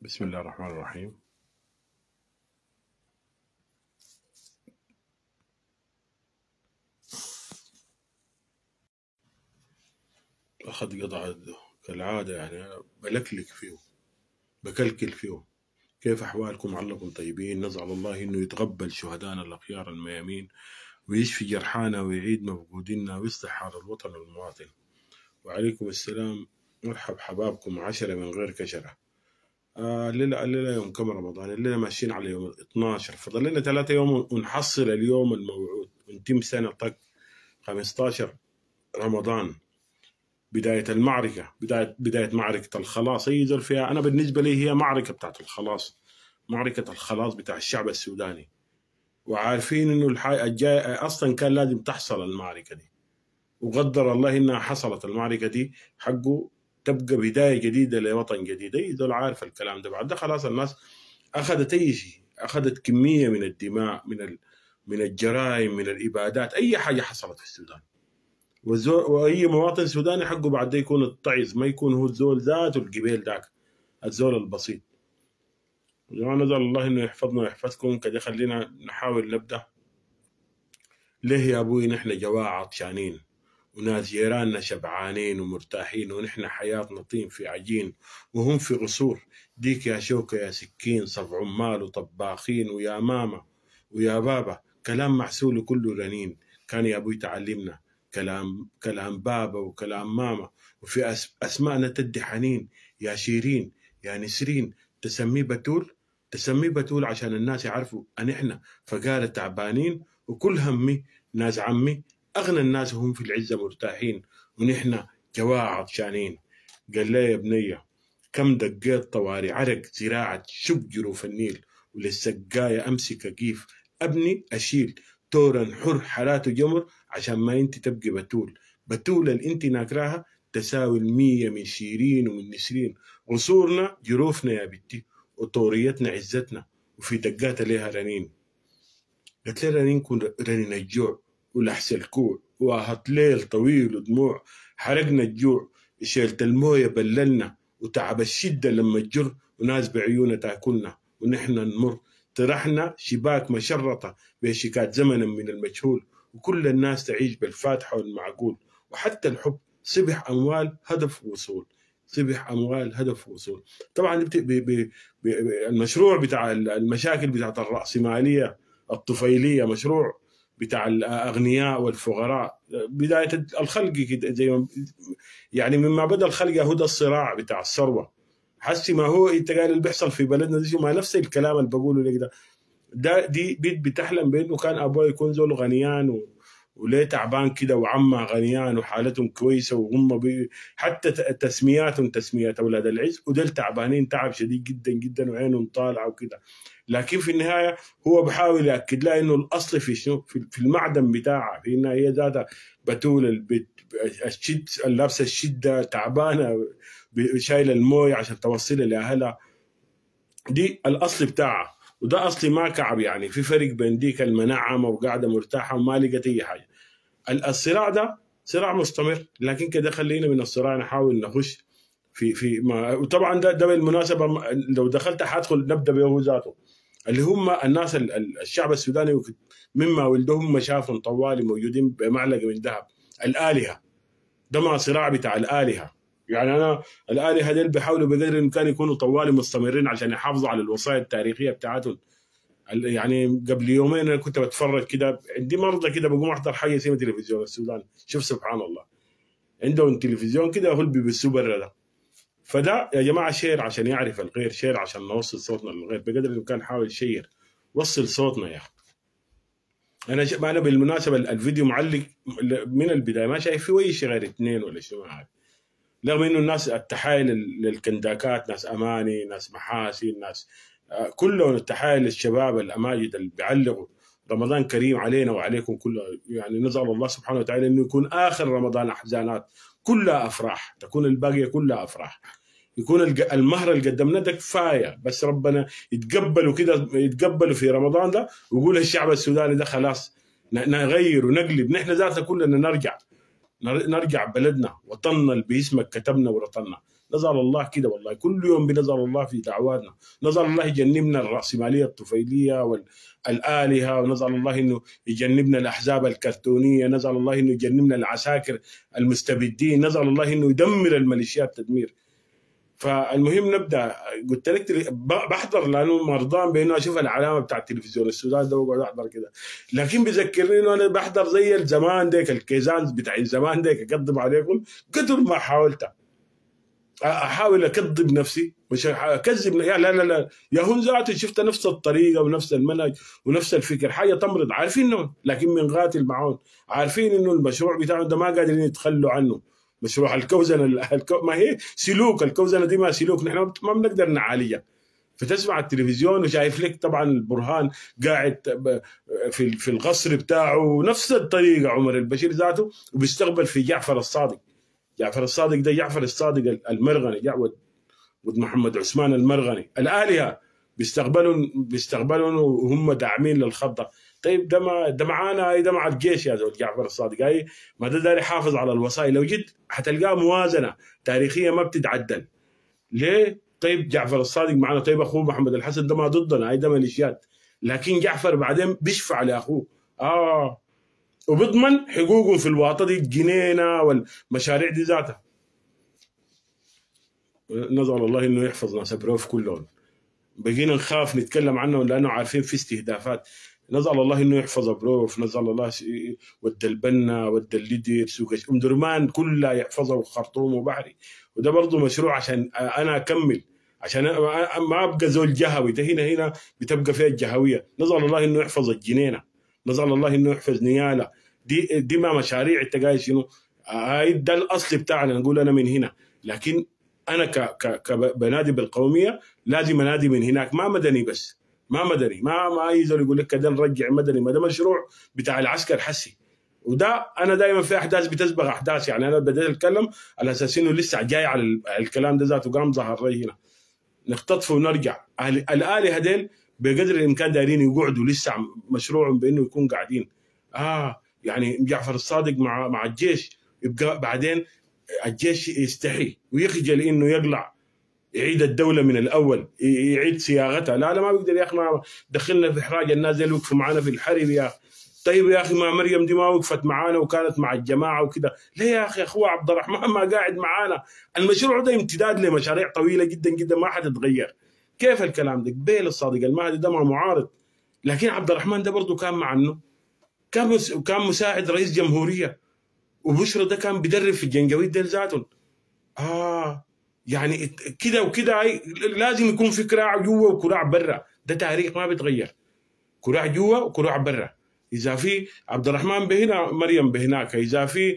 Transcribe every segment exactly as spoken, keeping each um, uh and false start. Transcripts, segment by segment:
بسم الله الرحمن الرحيم. أخذ قطعة كالعادة، يعني أنا بلكلك فيه بكلكل فيه. كيف أحوالكم؟ علكم طيبين؟ نسأل الله إنه يتقبل شهدانا الأخيار الميامين ويشفي جرحانا ويعيد مفقودينا ويصلح حال الوطن والمواطن. وعليكم السلام، مرحب حبابكم عشرة من غير كشرة. آه الليلة الليلة يوم كم رمضان؟ الليلة ماشيين على يوم اثناشر، فضل لنا ثلاثة يوم ونحصل اليوم الموعود ونتم سنة طق خمسة عشر رمضان، بداية المعركة، بداية بداية معركة الخلاص. هي زول فيها، أنا بالنسبة لي هي معركة بتاعت الخلاص، معركة الخلاص بتاع الشعب السوداني. وعارفين إنه الحي... الجاي أصلا كان لازم تحصل المعركة دي، وقدر الله إنها حصلت المعركة دي، حقه تبقى بداية جديدة لوطن جديد. أي زول عارف الكلام ده. بعد ده خلاص الناس أخذت أي شيء، أخذت كمية من الدماء، من ال... من الجرائم، من الإبادات، أي حاجة حصلت في السودان. واي مواطن سوداني حقه بعد ده يكون الطعز، ما يكون هو الزول ذاته القبيل ذاك، الزول البسيط. نسأل الله انه يحفظنا ويحفظكم. كده خلينا نحاول نبدا. ليه يا ابوي نحن جواعة عطشانين وناس جيراننا شبعانين ومرتاحين، ونحن حياتنا طين في عجين وهم في غصور؟ ديك يا شوكة يا سكين، صف عمال وطباخين، ويا ماما ويا بابا، كلام محسول كله رنين. كان يا ابوي تعلمنا كلام كلام بابا وكلام ماما، وفي أسماءنا تدي حنين. يا شيرين يا نسرين، تسميه بتول، تسميه بتول عشان الناس يعرفوا أن إحنا فقالة تعبانين، وكل همي ناس عمي أغنى الناس هم في العزة مرتاحين، ونحن جواعة عطشانين. قال لي يا بنية كم دقيت طواري عرق زراعة شق جروف النيل، وللسقاية أمسك كيف أبني أشيل تورا حر حراته جمر، عشان ما انت تبقي بتول. بتول اللي انت ناكراها تساوي المية من شيرين ومن نسرين. غصورنا جروفنا يا بنتي، وطوريتنا عزتنا، وفي دقات ليها رنين. قلت لها رنين كون رنين الجوع ولحس الكوع، واهت ليل طويل ودموع. حرقنا الجوع، شيلت المويه بللنا، وتعب الشده لما تجر، وناس بعيونها تاكلنا ونحن نمر. طرحنا شباك مشرطة بشيكات زمنا من المجهول، وكل الناس تعيش بالفاتحة والمعقول. وحتى الحب صبح أموال هدف وصول، صبح أموال هدف وصول. طبعا المشروع بتاع المشاكل بتاعت الرأسمالية الطفيلية، مشروع بتاع الأغنياء والفقراء، بداية الخلق كده، زي يعني مما بدأ الخلق هدى الصراع بتاع الثروة. حسي ما هو انت قال اللي بيحصل في بلدنا دي، ما نفس الكلام اللي بقوله لك ده. ده دي بيت بتحلم بانه كان ابوه يكون زول غنيان و... وليه تعبان كده، وعمه غنيان وحالتهم كويسه، وهم بي... حتى تسمياتهم تسميات اولاد العز، ودول تعبانين تعب شديد جدا جدا وعينهم طالعه وكده. لكن في النهايه هو بحاول ياكد لها انه الاصل في شنو، في المعدن بتاعها، في انها هي ذاتها بتول البيت الشد اللابسه الشده تعبانه شايله المويه عشان توصلها لاهلها. دي الاصل بتاعها، وده اصلي ما كعب. يعني في فرق بين ديك المنعمه وقاعده مرتاحه وما لقت اي حاجه. الصراع ده صراع مستمر، لكن كده خلينا من الصراع نحاول نخش في في ما. وطبعا ده ده بالمناسبه لو دخلت حادخل نبدا به ذاته، اللي هم الناس الشعب السوداني مما ولدهم مشافهم طوالي موجودين بمعلقه من ذهب، الالهه. ده ما صراع بتاع الالهه. يعني انا الالهه ديل بيحاولوا بقدر الامكان يكونوا طوالي مستمرين عشان يحافظوا على الوصايا التاريخيه بتاعتهم. يعني قبل يومين انا كنت بتفرج كده، عندي مرضى كده بقوم احضر حاجه اسمها تلفزيون السودان. شوف سبحان الله، عندهم تلفزيون كده هو اللي بيبثوه برا ده. فده يا جماعه شير عشان يعرف الغير، شير عشان نوصل صوتنا للغير بقدر الامكان. حاول شير، وصل صوتنا يا اخي. انا ش... انا بالمناسبه الفيديو معلق من البدايه، ما شايف فيه اي شيء غير اثنين ولا شيء ما عارف. رغم انه الناس التحايا للكنداكات، ناس اماني، ناس محاسن، ناس كلهم التحايا للشباب الاماجد اللي بيعلقوا رمضان كريم علينا وعليكم كله. يعني نسال الله سبحانه وتعالى انه يكون اخر رمضان احزانات، كلها افراح، تكون الباقيه كلها افراح. يكون المهر اللي قدمناه ده كفايه، بس ربنا يتقبلوا كده، يتقبلوا في رمضان ده، ويقول الشعب السوداني ده خلاص نغير ونقلب، نحن ذاتنا كلنا نرجع نرجع بلدنا، وطننا اللي باسمك كتبنا ورطنا. نسأل الله كده والله، كل يوم بنسأل الله في دعواتنا، نسأل الله يجنبنا الرأسمالية الطفيلية والآلهة، ونسأل الله إنه يجنبنا الأحزاب الكرتونية، نسأل الله إنه يجنبنا العساكر المستبدين، نسأل الله إنه يدمر الميليشيات تدمير. فالمهم نبدا، قلت لك بحضر لانه مرضان بانه اشوف العلامه بتاع التلفزيون السوداني ده واقعد احضر كده، لكن بذكرني انه انا بحضر زي الزمان ديك الكيزان بتاع الزمان ديك اكذب عليكم قدر ما حاولت احاول اكذب نفسي، مش اكذب يا لا لا لا يا هون ذاتي شفت نفس الطريقه ونفس المنهج ونفس الفكر، حاجه تمرض عارفين انه، لكن بنقاتل معهم، عارفين انه المشروع بتاعهم ده ما قادرين يتخلوا عنه، مشروع الكوزنه الكو... ما هي سلوك الكوزنه دي، ما سلوك نحن ما بنقدر نعالجها. فتسمع التلفزيون وشايف لك طبعا البرهان قاعد في في القصر بتاعه نفس الطريقه عمر البشير ذاته، وبيستقبل في جعفر الصادق. جعفر الصادق ده جعفر الصادق المرغني، جعود محمد عثمان المرغني، الآلهة بيستقبلون بيستقبلون وهم داعمين للخطه. طيب ده ما ده معانا، ده مع الجيش يا زول جعفر الصادق، اي ما ده داري يحافظ على الوصايا. لو جيت حتلقاه موازنه تاريخيه ما بتتعدل. ليه؟ طيب جعفر الصادق معنا، طيب اخوه محمد الحسن ده ما ضدنا، هاي ده ميليشيات، لكن جعفر بعدين بيشفع لاخوه اه وبيضمن حقوقهم في الواطه دي، الجنينه والمشاريع دي ذاتها. نسأل الله انه يحفظ ناس بروف كلهم، بقينا نخاف نتكلم عنهم لانه عارفين في استهدافات. نسأل الله انه يحفظ بروف، نسأل الله ود البنا ود الليدر سوق ام درمان كلها يحفظها، وخرطوم وبحري. وده برضه مشروع عشان انا اكمل، عشان ما ابقى زول جهوي، ده هنا هنا بتبقى فيها الجهويه. نسأل الله انه يحفظ الجنينه، نسأل الله انه يحفظ نياله، دي دي ما مشاريع انت قايل شنو؟ هاي ده الاصل بتاعنا، نقول انا من هنا، لكن انا ك كبنادي بالقوميه لازم انادي من هناك، ما مدني بس، ما مدني، ما ما يقدر يقول لك كده نرجع مدني، ما ده مشروع بتاع العسكر حسي. وده انا دائما في احداث بتسبق احداث، يعني انا بديت اتكلم على اساس انه لسه جاي على الكلام ده ذاته، قام ظهر لي هنا نختطف ونرجع. الآلهة هذيل بقدر الامكان دايرين يقعدوا لسه مشروعهم بانه يكون قاعدين. اه يعني جعفر الصادق مع مع الجيش، يبقى بعدين الجيش يستحي ويخجل انه يقلع يعيد الدوله من الاول، يعيد صياغتها. لا لا ما بيقدر يا اخي، ما دخلنا في احراج الناس اللي وقفوا معانا في الحرب يا اخي. طيب يا اخي ما مريم دي ما وقفت معانا وكانت مع الجماعه وكده، ليه يا اخي اخوها عبد الرحمن ما قاعد معانا؟ المشروع ده امتداد لمشاريع طويله جدا جدا ما حتتغير. كيف الكلام ده؟ قبيل الصادق المهدي ده ما معارض، لكن عبد الرحمن ده برضه كان مع كان كان مساعد رئيس جمهوريه، وبشرى ده كان بيدرب في الجنجويد ديل ذاتهم. اه يعني كده وكده لازم يكون في كراع جوا وكراع برا، ده تاريخ ما بيتغير، كراع جوا وكراع برا. اذا في عبد الرحمن بهنا مريم بهناك، اذا في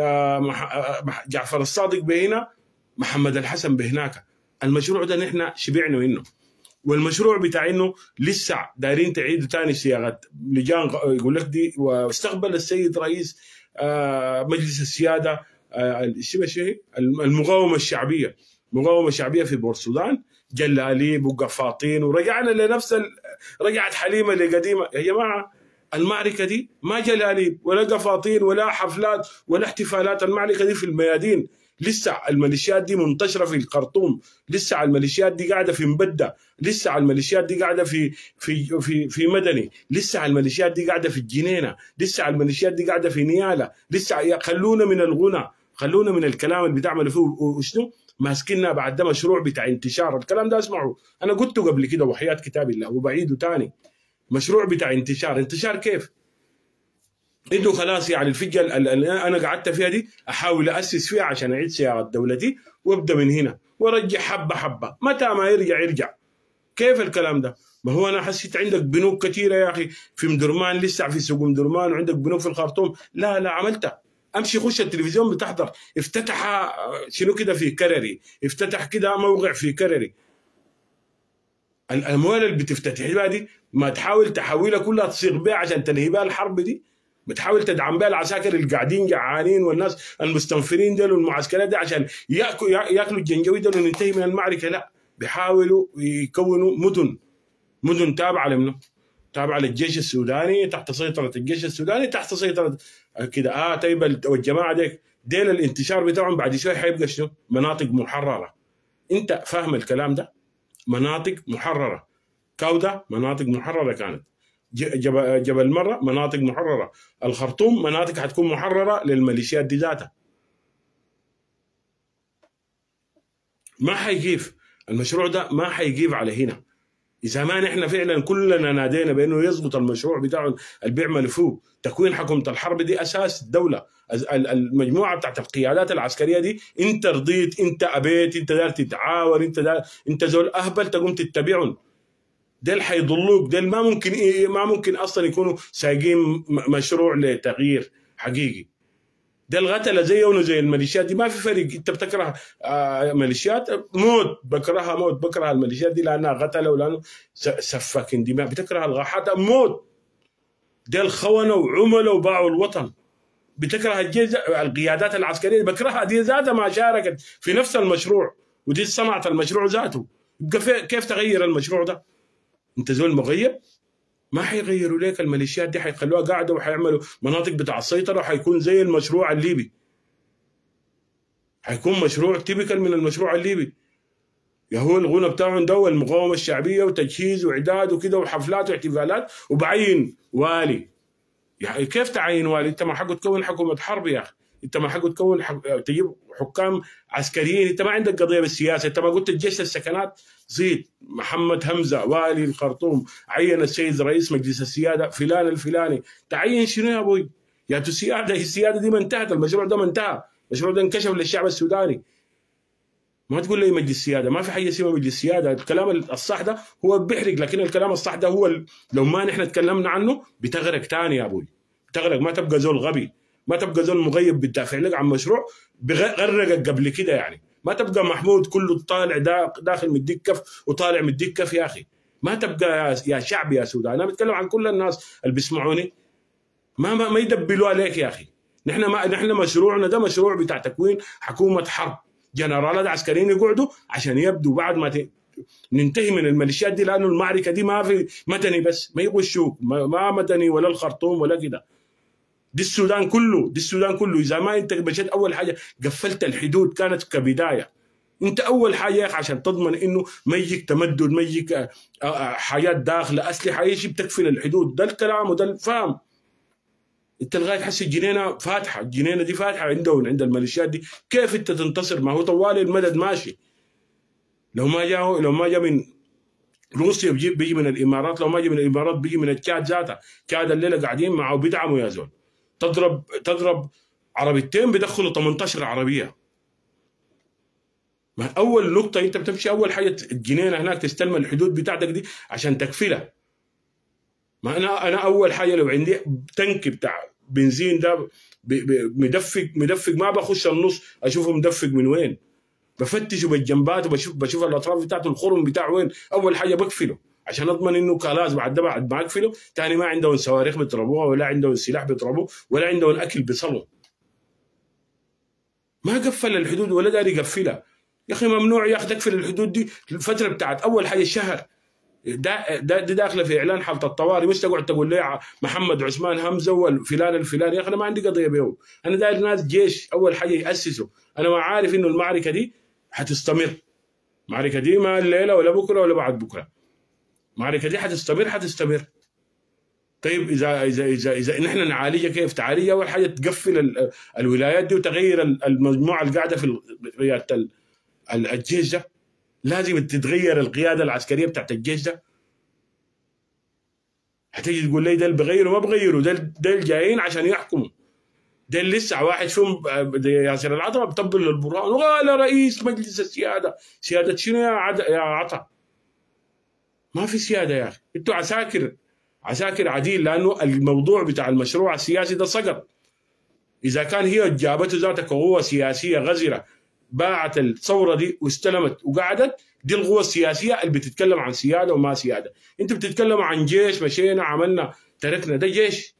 جعفر الصادق بهنا محمد الحسن بهناك. المشروع ده نحن شبعنا منه، والمشروع بتاع انه لسه دايرين تعيدوا ثاني صياغه لجان يقول لك دي. واستقبل السيد رئيس مجلس السياده الشيء المقاومه الشعبيه، المقاومه الشعبيه في بورسودان، جلاليب وقفاطين، ورجعنا لنفس ال... رجعت حليمه لقديمه. يا جماعه المعركه دي ما جلاليب ولا قفاطين ولا حفلات ولا احتفالات، المعركه دي في الميادين. لسه الميليشيات دي منتشره في الخرطوم، لسه الميليشيات دي قاعده في مبده، لسه الميليشيات دي قاعده في في في في مدني، لسه الميليشيات دي قاعده في الجنينه، لسه الميليشيات دي قاعده في نياله. لسه خلونا من الغنى، خلونا من الكلام اللي بتعملوا فيه وشنو ماسكيننا بعد ده مشروع بتاع انتشار. الكلام ده اسمعوا، انا قلته قبل كده وحياة كتاب الله وبعيده تاني، مشروع بتاع انتشار. انتشار كيف؟ انه خلاص يعني الفجه اللي انا قعدت فيها دي احاول اسس فيها عشان اعيد صياغه دولتي، وابدا من هنا وارجع حبه حبه، متى ما يرجع يرجع. كيف الكلام ده؟ ما هو انا حسيت عندك بنوك كثيره يا اخي في مدرمان، لسه في سوق مدرمان، وعندك بنوك في الخرطوم. لا لا عملتها، امشي خش التلفزيون بتحضر، افتتح شنو كده في كرري، افتتح كده موقع في كرري. الاموال اللي بتفتتح بها دي ما تحاول تحولها كلها تصيغ بها عشان تنهي بها الحرب دي، بتحاول تدعم بها العساكر اللي قاعدين جعانين والناس المستنفرين دول والمعسكرات دي عشان ياكلوا ياكلوا الجنجويد دول وننتهي من المعركه. لا، بيحاولوا يكونوا مدن، مدن تابعه لمنه؟ تابعه للجيش السوداني، تحت سيطره الجيش السوداني، تحت سيطره كده. اه طيب والجماعه ديك ديل الانتشار بتاعهم بعد شوي حيبقى شنو؟ مناطق محرره. انت فاهم الكلام ده؟ مناطق محرره. كاوده مناطق محرره كانت، جبل جبل مره مناطق محرره، الخرطوم مناطق حتكون محرره للميليشيات دي ذاتها. ما حيجيب المشروع ده، ما حيجيب على هنا اذا ما نحن فعلا كلنا نادينا بانه يضبط المشروع بتاعهم اللي بيعملوا فيه. تكوين حكومه الحرب دي اساس الدوله، المجموعه بتاعت القيادات العسكريه دي انت رضيت، انت ابيت، انت دار تتعاون، انت دار انت زول اهبل تقوم تتبعهم. ديل حيضلوك، ديل ما ممكن ما ممكن اصلا يكونوا سايقين مشروع لتغيير حقيقي. ده الغتله زيهم زي الميليشيات دي، ما في فرق. انت بتكره آه ميليشيات موت، بكرهها موت، بكره الميليشيات دي لانها غتله ولانه سفاكين دماء. بتكره الغاحات موت، ده الخونه وعمله وباعوا الوطن. بتكره الجيش، القيادات العسكريه بكرهها، دي ذاتها ما شاركت في نفس المشروع ودي صنعت المشروع ذاته. كيف تغير المشروع ده؟ انت زول مغيب؟ ما حيغيروا لك الميليشيات دي، حيخلوها قاعده وحيعملوا مناطق بتاع السيطره، وحيكون زي المشروع الليبي. حيكون مشروع تيبيكال من المشروع الليبي. يا هو الغنى بتاعهم ده المقاومه الشعبيه وتجهيز واعداد وكده وحفلات واحتفالات، وبعين والي. يعني كيف تعين والي؟ انت ما حقه تكون حكومه حرب يا اخي، انت ما حقه تكون حق... تجيب حكام عسكريين، انت ما عندك قضيه بالسياسه، انت ما قلت الجيش السكنات زيد محمد همزه والي الخرطوم، عين السيد رئيس مجلس السياده فلان الفلاني، تعين شنو يا ابوي؟ يا السياده السياده دي ما انتهت، المشروع ده ما انتهى، المشروع ده انكشف للشعب السوداني. ما تقول لي مجلس السياده، ما في حاجه اسمها مجلس السياده، الكلام الصح ده هو بيحرق، لكن الكلام الصح ده هو ال... لو ما نحن تكلمنا عنه بتغرق ثاني يا ابوي، بتغرق، ما تبقى زول غبي، ما تبقى زول مغيب بتدافع لك عن مشروع بغرقك قبل كده. يعني ما تبقى محمود كله طالع داخل مديك كف وطالع مديك كف يا اخي، ما تبقى يا شعب يا سودان. انا بتكلم عن كل الناس اللي بيسمعوني، ما ما, ما يدبلوا عليك يا اخي. نحن ما نحن مشروعنا ده مشروع بتاع تكوين حكومه حرب، جنرالات عسكريين يقعدوا عشان يبدوا بعد ما ت... ننتهي من الميليشيات دي، لانه المعركه دي ما في مدني بس، ما يغشوك، ما مدني ولا الخرطوم ولا كده، دي السودان كله، دي السودان كله. اذا ما انت مشيت اول حاجه قفلت الحدود كانت كبدايه، انت اول حاجه يا اخي عشان تضمن انه ما يجيك تمدد، ما يجيك حياه داخله اسلحه يجي بتقفل الحدود، ده الكلام وده الفهم. انت لغايه حس الجنينه فاتحه، الجنينه دي فاتحه عندهم عند الميليشيات دي، كيف انت تنتصر؟ ما هو طوالي المدد ماشي. لو ما جاء لو ما جاء من روسيا بيجي, بيجي من الامارات، لو ما جاء من الامارات بيجي من التشاد ذاتها، تشاد الليله قاعدين معه بيدعموا يا زول. تضرب تضرب عربيتين بيدخلوا ثمانية عشر عربيه. ما اول نقطه انت بتمشي اول حاجه الجنينه هناك تستلم الحدود بتاعتك دي عشان تكفلها. ما انا انا اول حاجه لو عندي تنك بتاع بنزين ده مدفق مدفق ما بخش النص اشوفه مدفق من وين، بفتشه بالجنبات وبشوف بشوف الاطراف بتاعته الخرم بتاعه وين، اول حاجه بقفله عشان اضمن انه خلاص بعد ده بعد ما اقفله ثاني ما عندهم صواريخ بيضربوها ولا عندهم سلاح بيضربوه ولا عندهم اكل بيصلوا. ما قفل الحدود ولا داري يقفلها يا اخي، ممنوع يا اخي تقفل الحدود دي الفتره بتاعت اول حاجه الشهر ده ده دي داخله في اعلان حاله الطوارئ، مش تقعد تقول لي محمد عثمان همزه والفلان الفلاني. يا اخي انا ما عندي قضيه بهم، انا داير ناس جيش اول حاجه ياسسوا. انا ما عارف انه المعركه دي حتستمر، المعركه دي ما الليله ولا بكره ولا بعد بكره، المعركه دي حتستمر حتستمر. طيب اذا اذا اذا اذا نحن نعالجها كيف؟ تعالجها اول حاجه تقفل الولايات دي وتغير المجموعه اللي قاعده في قياده الجيش ده، لازم تتغير القياده العسكريه بتاعت الجيش ده. هتيجي تقول لي ده اللي بغيروا ما بغيروا، ده ده جايين عشان يحكموا، ده اللي لسه واحد فيهم ياسر العطا بطبل للبرهان وقال رئيس مجلس السياده، سياده شنو يا عد... يا عطا؟ ما في سياده يا اخي، انتوا عساكر عساكر عديل، لانه الموضوع بتاع المشروع السياسي ده سقط. اذا كان هي جابته ذاتها كقوه سياسيه غزره باعت الثوره دي واستلمت وقعدت، دي القوه السياسيه اللي بتتكلم عن سياده وما سياده. انت بتتكلم عن جيش مشينا عملنا تركنا، ده جيش.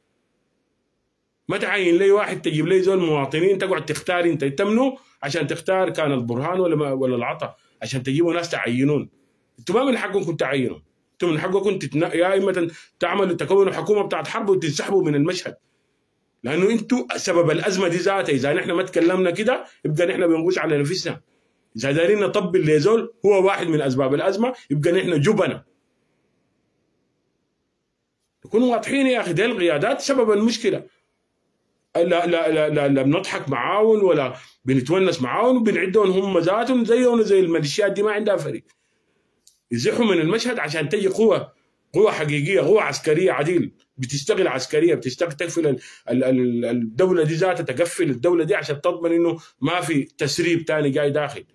ما تعين لي واحد تجيب لي زول مواطنين تقعد تختار انت تمنو عشان تختار كان البرهان ولا ولا العطا عشان تجيبوا ناس تعينون. انتوا ما من حقكم تعينوا، انتوا من حقكم تتنا... يا اما تعملوا تكونوا حكومه بتاعت حرب وتنسحبوا من المشهد، لانه انتم سبب الازمه دي ذاتها. اذا نحن ما تكلمنا كده يبقى نحن بنغش على نفسنا. اذا دايرين نطبل لزول هو واحد من اسباب الازمه يبقى نحن جبنه. نكونوا واضحين يا اخي، دي القيادات سبب المشكله. لا لا لا لا, لا بنضحك معاهم ولا بنتونس معاهم وبنعدهم هم ذاتهم زيهم زي الميليشيات دي ما عندها فريق. يزحوا من المشهد عشان تجي قوه قوه حقيقيه، قوه عسكريه عديل بتشتغل عسكريه، بتشتغل تقفل الدوله دي ذاتها، تقفل الدوله دي عشان تضمن انه ما في تسريب ثاني جاي داخل.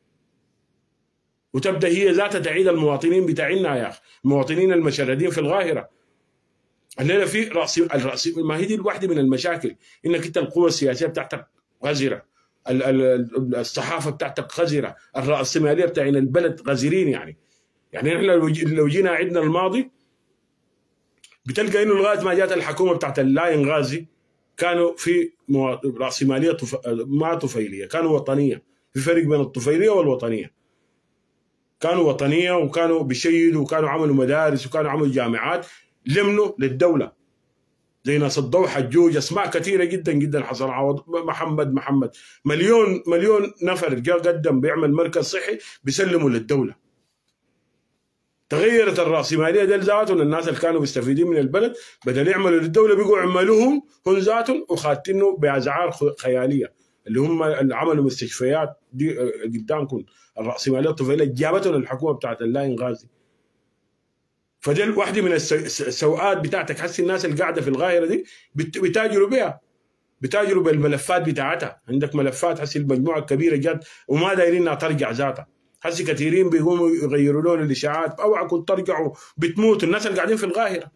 وتبدا هي ذاتها تعيد المواطنين بتاعنا يا اخي، المواطنين المشردين في القاهره. الليله في راس الراس ما هي دي واحده من المشاكل، انك انت القوه السياسيه بتاعتك غزره، الصحافه بتاعتك غزره، الراسماليه بتاعنا البلد غزيرين يعني. يعني احنا لو جينا عندنا الماضي بتلقى انه لغايه ما جات الحكومه بتاعت اللاين غازي كانوا في راسماليه طف... ما طفيليه، كانوا وطنيه. في فرق بين الطفيليه والوطنيه. كانوا وطنيه وكانوا بيشيدوا وكانوا عملوا مدارس وكانوا عملوا جامعات لمنوا للدوله، زي ناس الضوء حجوج، اسماء كثيره جدا جدا، حسن عوض، محمد محمد مليون مليون نفر جاء قدم بيعمل مركز صحي بيسلموا للدوله. تغيرت الراسماليه دي ذاتهم، الناس اللي كانوا مستفيدين من البلد بدل يعملوا للدوله بيقوا عملوهم هم ذاتهم وخاتينه باسعار خياليه، اللي هم اللي عملوا مستشفيات دي قدامكم. الراسماليه الطفيليه جابتهم الحكومه بتاعت اللاين غازي. فدي واحده من السوءات بتاعتك. حسي الناس اللي قاعده في القاهره دي بيتاجروا بها، بيتاجروا بالملفات بتاعتها. عندك ملفات حسي المجموعه الكبيره جت وما دايرين انها ترجع ذاتها. حسي كثيرين بيقوموا يغيروا لهم الاشاعات، اوعى كنت ترجعوا بتموتوا الناس اللي قاعدين في القاهره.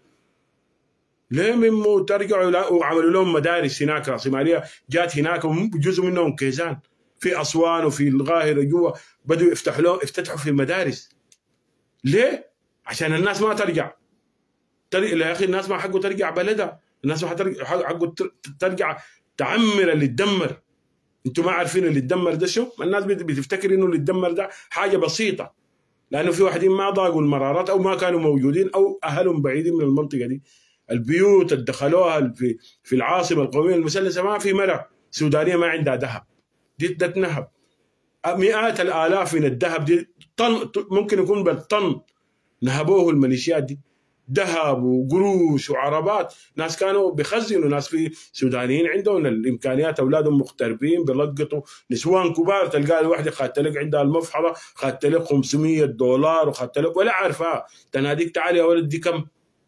ليه من ترجعوا؟ وعملوا لهم مدارس هناك، راسماليه جات هناك وجزء منهم كيزان في اسوان وفي القاهره جوا بدوا يفتحوا لهم افتتحوا في المدارس. ليه؟ عشان الناس ما ترجع. يا اخي الناس ما حقه ترجع بلدها، الناس ما حقه ترجع تعمر اللي تدمر. انتوا ما عارفين اللي تدمر ده شو؟ الناس بتفتكر انه اللي تدمر ده حاجه بسيطه، لانه في واحدين ما ضاقوا المرارات او ما كانوا موجودين او اهلهم بعيدين من المنطقه دي. البيوت اللي دخلوها في في العاصمه القوميه المثلثه ما في مرة سودانيه ما عندها ذهب، دي تنهب. مئات الالاف من الذهب دي طن، ممكن يكون بالطن نهبوه الميليشيات دي، ذهب وقروش وعربات. ناس كانوا بيخزنوا، ناس في سودانيين عندهم الامكانيات، اولادهم مغتربين بيلقطوا، نسوان كبار تلقى الوحده خدت لك عندها المفحصه خدت لك خمسمية دولار وخدت لك ولا عارفها، تناديك تعالي يا ولد دي كم؟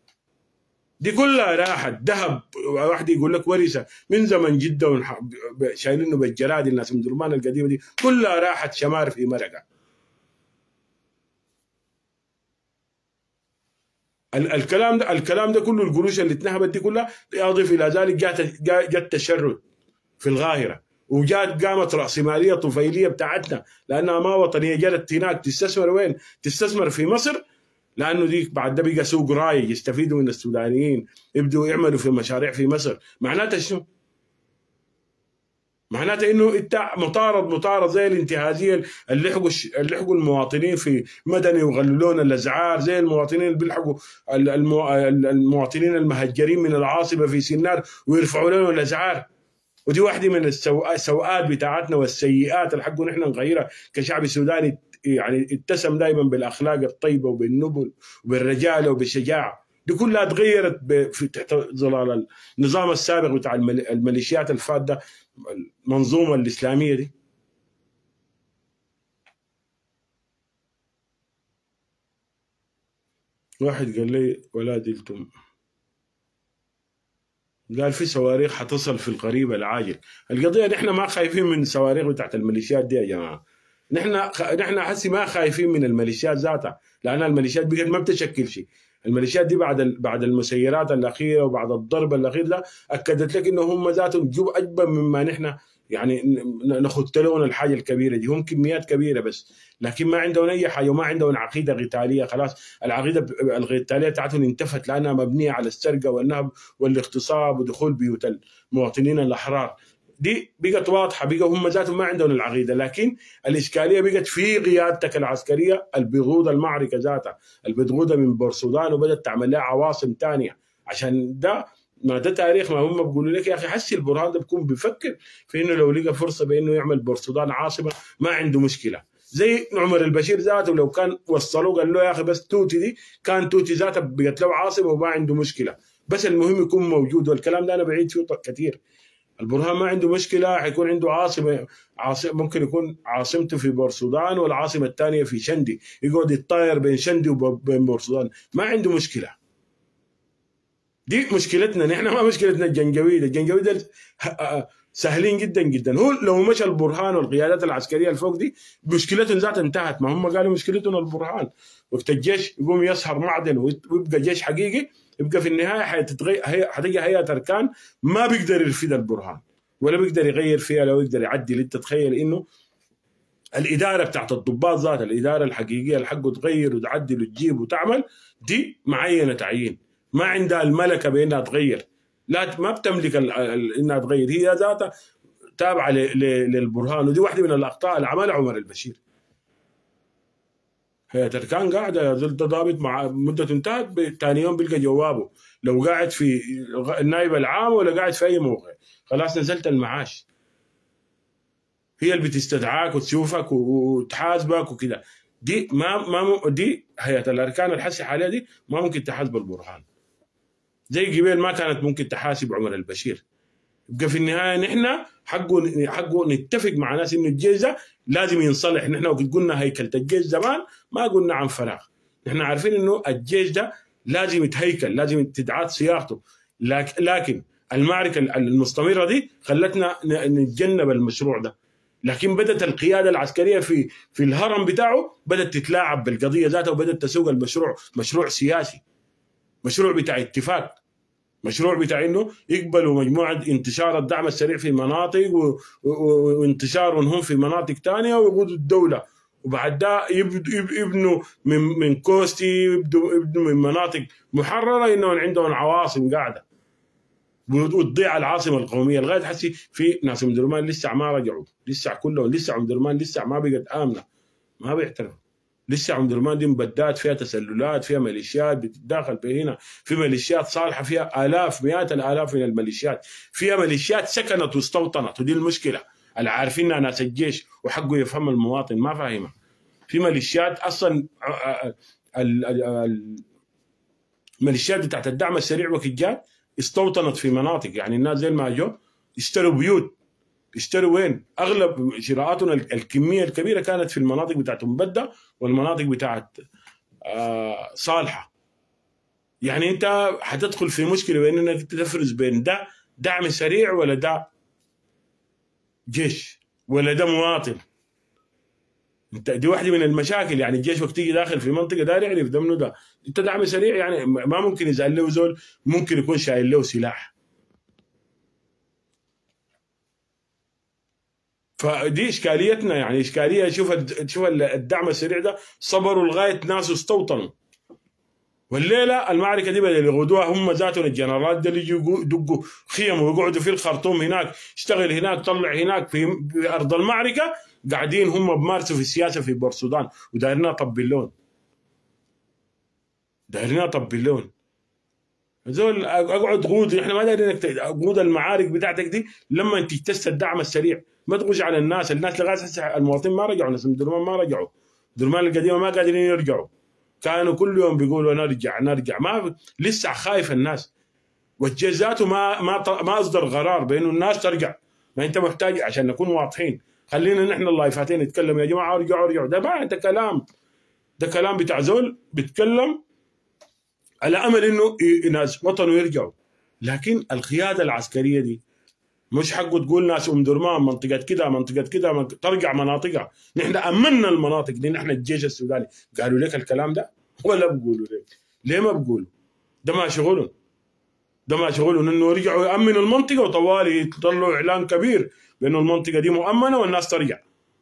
دي كلها راحت ذهب. واحد يقول لك ورثه من زمن جدا شايلينه بالجراد، الناس من درمان القديمه دي كلها راحت شمار في مرقه. الكلام ده الكلام ده كله القروش اللي اتنهبت دي كلها، اضيف الى ذلك جات جات تشرد في القاهره، وجات قامت راسماليه طفيليه بتاعتنا لانها ما وطنيه، جت هناك تستثمر وين؟ تستثمر في مصر، لانه دي بعد ده بقى سوق رايج يستفيدوا من السودانيين، يبدوا يعملوا في مشاريع في مصر. معناتها شنو؟ معناته انه انت مطارد مطارد زي الانتهازيه اللي لحقوا اللي لحقوا المواطنين في مدني وغلوا لهم الاسعار، زي المواطنين اللي بيلحقوا المواطنين المهجرين من العاصمه في سنار ويرفعوا لهم الاسعار. ودي واحده من السوءات بتاعتنا والسيئات اللي حقه نحن نغيرها كشعب سوداني، يعني اتسم دائما بالاخلاق الطيبه وبالنبل وبالرجاله وبالشجاعه. دي كلها تغيرت في تحت ظلال النظام السابق بتاع الميليشيات الفاده، المنظومه الاسلاميه دي. واحد قال لي ولادي التم قال في صواريخ حتصل في القريب العاجل. القضيه نحن ما خايفين من الصواريخ بتاعت الميليشيات دي يا جماعه، نحن نحن حسي ما خايفين من الميليشيات ذاتها، لان الميليشيات بقت ما بتشكل شيء. الميليشيات دي بعد بعد المسيرات الاخيره وبعد الضرب الاخير ده اكدت لك انه هم ذاتهم جو اكبر مما نحن يعني نخط لهم الحاجه الكبيره دي. هم كميات كبيره بس، لكن ما عندهم اي حاجه وما عندهم عقيده قتاليه. خلاص العقيده القتاليه بتاعتهم انتفت لانها مبنيه على السرقه والنهب والاغتصاب ودخول بيوت المواطنين الاحرار. دي بقت واضحه، بقى هم ذاتهم ما عندهم العقيده، لكن الاشكاليه بقت في قيادتك العسكريه البغوض المعركه ذاتها، البتغوضه من بورسودان وبدات تعمل لها عواصم ثانيه. عشان ده ما ده تاريخ، ما هم بيقولوا لك يا اخي حسي البرهان ده بيكون بيفكر في انه لو لقى فرصه بانه يعمل بورسودان عاصمه ما عنده مشكله. زي عمر البشير ذاته لو كان وصلوه قال له يا اخي بس توتي دي، كان توتي ذاته بقت له عاصمه وما عنده مشكله، بس المهم يكون موجود. والكلام ده انا بعيد فيه كثير. البرهان ما عنده مشكله، حيكون عنده عاصمه عاصمه ممكن يكون عاصمته في بورسودان والعاصمه الثانيه في شندي، يقعد يتطاير بين شندي وبين بورسودان، ما عنده مشكله. دي مشكلتنا نحن، ما مشكلتنا الجنجويد. الجنجويد سهلين جدا جدا. هو لو مشى البرهان والقيادات العسكريه الفوق دي مشكلتهم ذات انتهت. ما هم قالوا مشكلتنا البرهان. وقت الجيش يقوم يسهر معدن ويبقى جيش حقيقي، يبقى في النهايه حتتغير، حتجي هيئه اركان ما بيقدر يرفض البرهان ولا بيقدر يغير فيها، لو يقدر يعدل. انت تتخيل انه الاداره بتاعت الضباط ذات، الاداره الحقيقيه اللي حقه تغير وتعدل وتجيب وتعمل، دي معينه تعيين، ما عندها الملكه بانها تغير، لا ما بتملك انها تغير، هي ذاتها تابعه للبرهان. ودي واحده من الاخطاء اللي عملها عمر البشير. هيئه اركان قاعده يا زلمه ضابط مع مدته انتهت، ثاني يوم بيلقى جوابه لو قاعد في النائب العام ولا قاعد في اي موقع، خلاص نزلت المعاش. هي اللي بتستدعاك وتشوفك وتحاسبك وكده. دي ما ما دي هيئه الاركان الحسي حاليا دي ما ممكن تحاسب البرهان، زي قبل ما كانت ممكن تحاسب عمر البشير. يبقى في النهايه نحن حقه حقه نتفق مع ناس انه الجيش ده لازم ينصلح. نحن وقت قلنا هيكله الجيش زمان ما قلنا عن فراغ، نحن عارفين انه الجيش ده لازم يتهيكل، لازم تتعاد صياغته. لكن المعركه المستمره دي خلتنا نتجنب المشروع ده. لكن بدات القياده العسكريه في في الهرم بتاعه بدات تتلاعب بالقضيه ذاتها، وبدات تسوق المشروع مشروع سياسي، مشروع بتاع اتفاق، مشروع بتاع انه يقبلوا مجموعه انتشار الدعم السريع في مناطق وانتشارهم هم في مناطق ثانيه ويقودوا الدوله، وبعد ده يبنوا من من كوستي، يبنوا من مناطق محرره انهم عندهم عواصم قاعده، وتضيع العاصمه القوميه. لغايه حسي في ناس ام درمان لسه ما رجعوا، لسه كلهم لسه ام درمان لسه ما بقت امنه، ما بيعترفوا. لسه ام درمان دي مبدات فيها تسللات، فيها ميليشيات بتتداخل في هنا، في ميليشيات صالحه فيها الاف مئات الالاف من الميليشيات، فيها ميليشيات سكنت واستوطنت. ودي المشكله اللي عارفينها ناس الجيش وحقه يفهم المواطن ما فاهمها. في ميليشيات اصلا الميليشيات بتاعت الدعم السريع وكجات استوطنت في مناطق، يعني الناس زي ما جو اشتروا بيوت، اشتروا وين؟ اغلب شراءاتنا الكميه الكبيره كانت في المناطق بتاعت مبدة والمناطق بتاعت آه صالحه. يعني انت حتدخل في مشكله بين انك تفرز بين ده دعم سريع ولا ده جيش ولا ده مواطن. انت دي واحده من المشاكل. يعني الجيش وقت يجي داخل في منطقه داير يعرف ده منو ده. انت دعم سريع يعني ما ممكن يزعل له زول ممكن يكون شايل له سلاح. فدي اشكاليتنا، يعني اشكاليه. شوف شوف الدعم السريع ده صبروا لغايه ناس استوطنوا، والليله المعركه دي بدل يغدوها هم ذاتهم الجنرالات ده اللي يجوا يدقوا خيم ويقعدوا في الخرطوم هناك، اشتغل هناك طلع هناك في ارض المعركه، قاعدين هم بمارسوا في السياسه في بورسودان ودايرنا طب اللون، دايرنا طب اللون. زول اقعد قود، احنا ما دايرينك قود المعارك بتاعتك دي لما انت تجتث الدعم السريع، ما تغش على الناس. الناس لغايه هسه المواطنين ما رجعوا، ناس درمان ما رجعوا، درمان القديمه ما قادرين يرجعوا، كانوا كل يوم بيقولوا نرجع نرجع، ما لسه خايف الناس. والجيش ذاته ما ما ما اصدر قرار بانه الناس ترجع. ما انت محتاج عشان نكون واضحين، خلينا نحن اللايفاتين نتكلم يا جماعه ارجعوا ارجعوا، ده ما ده كلام، ده كلام بتاع زول بيتكلم على امل انه ناس وطنه يرجعوا. لكن القياده العسكريه دي مش حقه تقول ناس ام درمان منطقه كده منطقه كده ترجع مناطقها. نحن امنا المناطق دي، نحن الجيش السوداني. قالوا لك الكلام ده ولا بقولوا لك؟ ليه ما بقولوا؟ ده ما شغلهم، ده ما شغلهم انه يرجعوا يامنوا المنطقه وطوالي يطلعوا اعلان كبير بانه المنطقه دي مؤمنه والناس ترجع.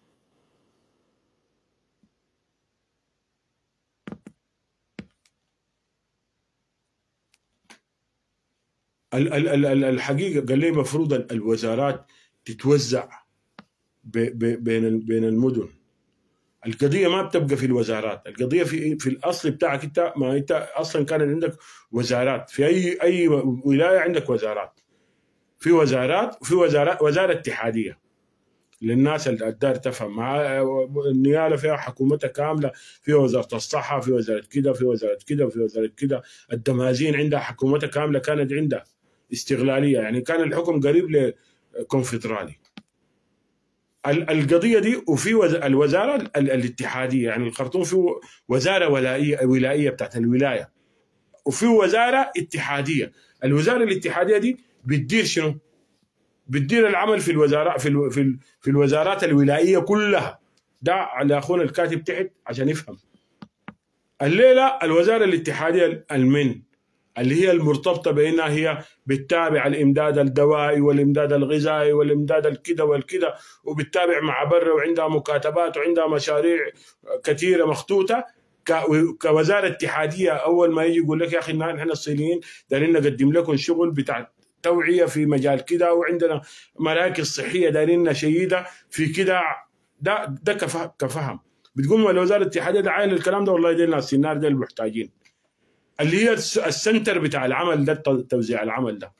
الحقيقه قال لي المفروض الوزارات تتوزع بين بين المدن، القضيه ما بتبقى في الوزارات، القضيه في في الاصل بتاعك انت. ما انت اصلا كان عندك وزارات في اي اي ولايه، عندك وزارات، في وزارات وفي وزارات وزاره اتحاديه للناس اللي الدار تفهم. مع النيابه فيها حكومتها كامله، في وزاره الصحه، في وزاره كده، في وزاره كده، في وزاره كده. الدمازين عندها حكومتها كامله، كانت عندها استغلاليه، يعني كان الحكم قريب لكونفدرالي. القضيه دي وفي الوزاره الاتحاديه، يعني الخرطوم في وزاره ولائيه ولائيه بتاعت الولايه، وفي وزاره اتحاديه. الوزاره الاتحاديه دي بتدير شنو؟ بتدير العمل في الوزارات، في ال في, ال في الوزارات الولائيه كلها. ده على اخونا الكاتب تحت عشان يفهم. الليله الوزاره الاتحاديه المن اللي هي المرتبطه بانها هي بتتابع الامداد الدوائي والامداد الغذائي والامداد الكذا والكذا، وبتتابع مع برا، وعندها مكاتبات وعندها مشاريع كثيره مخطوطه. كوزاره اتحاديه اول ما يجي يقول لك يا اخي نحن الصينيين دارين نقدم لكم شغل بتاع توعيه في مجال كده، وعندنا مراكز صحيه دارين نشيدها في كده. ده ده كفهم. بتقوم الوزاره الاتحاديه ده عاين الكلام ده، والله دي الناس النار دي المحتاجين، اللي هي السنتر بتاع العمل ده، توزيع العمل ده.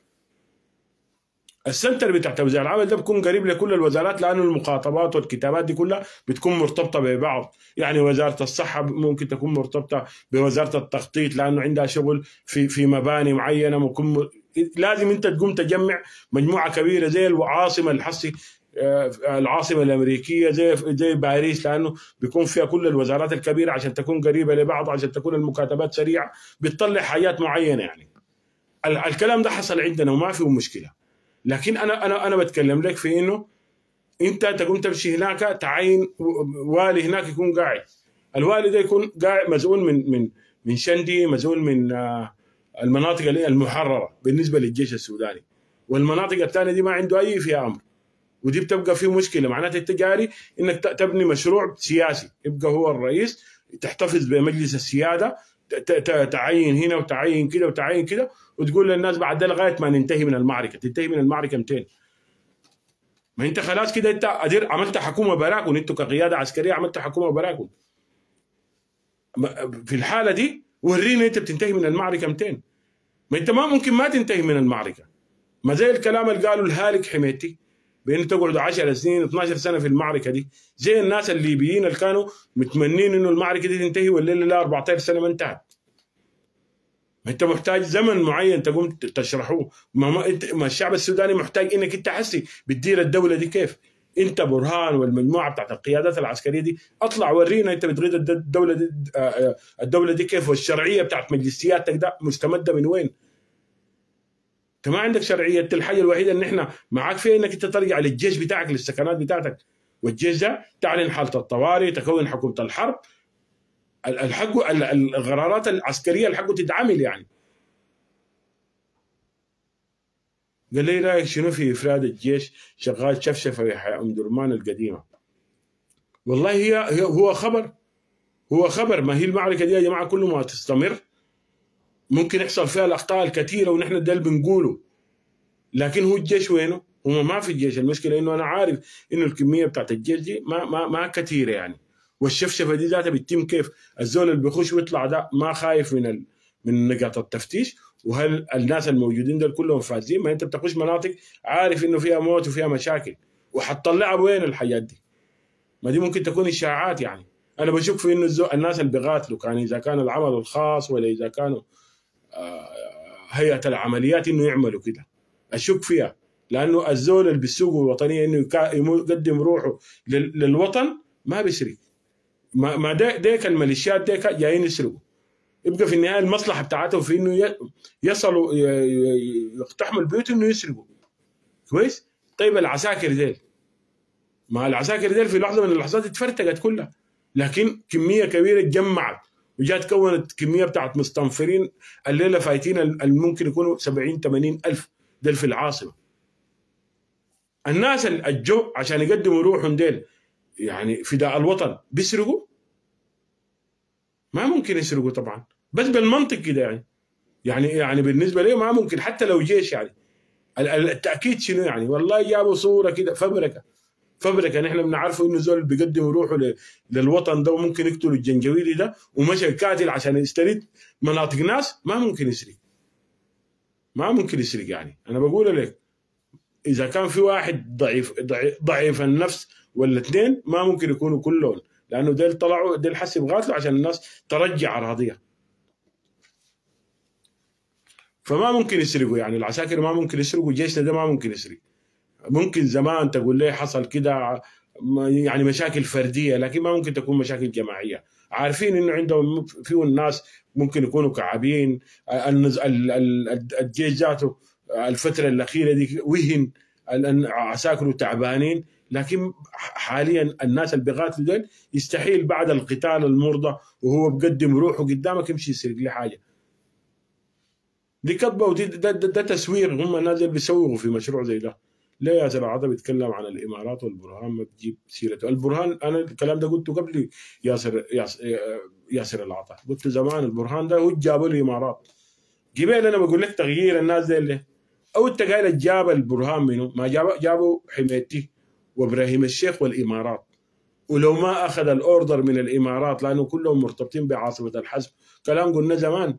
السنتر بتاع توزيع العمل ده بيكون قريب لكل الوزارات، لانه المخاطبات والكتابات دي كلها بتكون مرتبطه ببعض. يعني وزاره الصحه ممكن تكون مرتبطه بوزاره التخطيط، لانه عندها شغل في في مباني معينه. ممكن لازم انت تقوم تجمع مجموعه كبيره زي العاصمه الحصي، العاصمه الامريكيه زي زي باريس، لانه بيكون فيها كل الوزارات الكبيره عشان تكون قريبه لبعض، عشان تكون المكاتبات سريعه، بتطلع حاجات معينه. يعني الكلام ده حصل عندنا وما فيه مشكله. لكن انا انا انا بتكلم لك في انه انت تقوم تمشي هناك تعين والي هناك يكون قاعد. الوالي ده يكون قاعد مسؤول من من من شندي، مسؤول من المناطق المحرره بالنسبه للجيش السوداني، والمناطق الثانيه دي ما عنده اي فيها امر. ودي بتبقى فيه مشكله، معناته انت جاري انك تبني مشروع سياسي، يبقى هو الرئيس، تحتفظ بمجلس السياده، تعين هنا وتعين كده وتعين كده، وتقول للناس بعد ده لغايه ما ننتهي من المعركه. تنتهي من المعركه مئتين. ما انت خلاص كده انت ادير عملت حكومه براكم، انتوا كقياده عسكريه عملت حكومه براكم. في الحاله دي ورينا انت بتنتهي من المعركه مئتين. ما انت ما ممكن ما تنتهي من المعركه. ما زي الكلام اللي قالوا الهالك حميتي بان تقعدوا عشر سنين اثناشر سنه في المعركه دي، زي الناس الليبيين اللي كانوا متمنين انه المعركه دي تنتهي، والليله لا أربعة عشر سنه ما انتهت. ما انت محتاج زمن معين تقوم تشرحوه. ما, ما انت ما الشعب السوداني محتاج انك انت حسي بتدير الدوله دي كيف. انت برهان والمجموعه بتاعت القيادات العسكريه دي اطلع ورينا انت بتريد الدوله دي الدوله دي كيف، والشرعيه بتاعت مجلس سيادتك ده مستمده من وين؟ انت ما عندك شرعيه. الحاجه الوحيده ان احنا معاك فيها انك انت ترجع للجيش بتاعك، للسكنات بتاعتك، والجيش ده تعلن حاله الطوارئ، تكون حكومه الحرب، الحق القرارات العسكريه الحق تتعامل. يعني قال لي رايك شنو في افراد الجيش شغال شفشفه في ام درمان القديمه؟ والله هي, هي هو خبر هو خبر ما هي المعركه دي يا جماعه كل ما تستمر ممكن يحصل فيها الاخطاء الكثيره، ونحن ده اللي بنقوله. لكن هو الجيش وينه؟ هم ما في الجيش. المشكله انه انا عارف انه الكميه بتاعت الجيش دي ما ما ما كثيره يعني. والشفشفه دي ذاتها بتتم كيف؟ الزول اللي بيخش ويطلع ده ما خايف من ال... من نقاط التفتيش؟ وهل الناس الموجودين دول كلهم فاسدين؟ ما انت بتخش مناطق عارف انه فيها موت وفيها مشاكل، وحتطلعها وين الحاجات دي؟ ما دي ممكن تكون اشاعات. يعني انا بشك في انه الزول الناس اللي بيقاتلوا كان اذا كان العمل الخاص ولا اذا كانوا آه هيئه العمليات انه يعملوا كده، اشك فيها. لانه الزول اللي بيسوق الوطنيه انه يقدم روحه للوطن ما بيسرق. ما ما ديك الميليشيات ديك جايين يسرقوا، يبقى في النهايه المصلحه بتاعتهم في انه يصلوا يقتحموا البيوت انه يسرقوا. كويس؟ طيب العساكر ديل، ما العساكر ديل في لحظه من اللحظات اتفرتقت كلها، لكن كميه كبيره اتجمعت وجات كونت كميه بتاعت مستنفرين الليله فايتين الممكن يكونوا سبعين ثمانين الف ديل في العاصمه. الناس الجو عشان يقدموا روحهم ديل يعني فداء الوطن بيسرقوا؟ ما ممكن يسرقوا طبعا، بس بالمنطق كده يعني. يعني يعني بالنسبه لي ما ممكن حتى لو جيش. يعني التاكيد شنو يعني؟ والله جابوا صوره كده فبركه فبركه نحن بنعرفه انه زول بيقدم روحه للوطن ده وممكن يقتلوا الجنجويلي ده ومشى قاتل عشان يسترد مناطق ناس، ما ممكن يسرق. ما ممكن يسرق. يعني انا بقول لك اذا كان في واحد ضعيف ضعيف, ضعيف النفس ولا اثنين ما ممكن يكونوا كلهم، لانه ديل طلعوا ديل حسب قاتلوا عشان الناس ترجع اراضيها. فما ممكن يسرقوا، يعني العساكر ما ممكن يسرقوا، جيشنا ده ما ممكن يسرق. ممكن زمان تقول لي حصل كده يعني مشاكل فرديه، لكن ما ممكن تكون مشاكل جماعيه. عارفين انه عندهم فيه الناس ممكن يكونوا كعابين، الجيش ذاته الفتره الاخيره دي وهن، عساكر تعبانين، لكن حاليا الناس اللي بيقاتلوا دول يستحيل بعد القتال المرضى وهو بقدم روحه قدامك يمشي يسرق لي حاجه. دي كذبه ودي ده, ده, ده تسوير. هم الناس اللي بيسوقوا في مشروع زي ده. ليه ياسر عطا بيتكلم عن الامارات والبرهان ما بتجيب سيرته؟ البرهان انا الكلام ده قلته قبل ياسر ياسر العطا، قلت زمان البرهان ده هو جابوا الامارات. جبال انا بقول لك تغيير الناس دي اللي او انت قايل جاب البرهان منه؟ ما جاب جابوا حميتي وابراهيم الشيخ والامارات. ولو ما اخذ الاوردر من الامارات لانه كلهم مرتبطين بعاصمه الحزب، كلام قلنا زمان.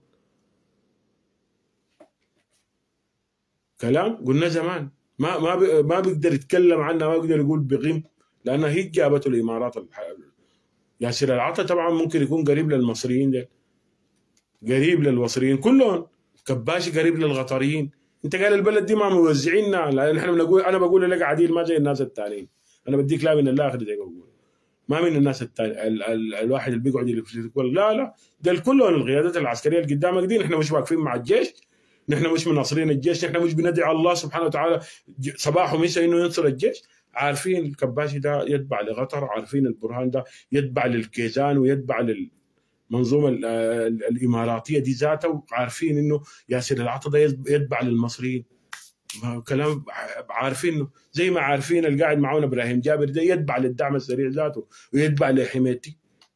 كلام قلنا زمان. ما ما ما بيقدر يتكلم عنها، ما بيقدر يقول بغم، لانها هي جابته الامارات. ياسر العطا طبعا ممكن يكون قريب للمصريين ده، قريب للمصريين كلهم. كباشي قريب للقطريين. انت قال البلد دي ما موزعيننا، لان احنا بنقول، انا بقول لك عديل ما زي الناس الثانيين. انا بديك لا من الاخر زي ما بقول، ما من الناس الثاني ال ال الواحد اللي بيقعد يقول لا لا، ده كلهم القيادات العسكريه اللي قدامك دي نحن مش واقفين مع الجيش، نحن مش مناصرين الجيش، نحن مش بندعي الله سبحانه وتعالى صباح ومساء انه ينصر الجيش. عارفين الكباشي ده يتبع لقطر، عارفين البرهان ده يتبع للكيزان ويتبع للمنظومه الاماراتيه دي ذاتها، وعارفين انه ياسر العطا ده يتبع للمصريين. كلام عارفينه، زي ما عارفين القاعد معانا ابراهيم جابر ده يتبع للدعم السريع ذاته ويتبع لحميتي.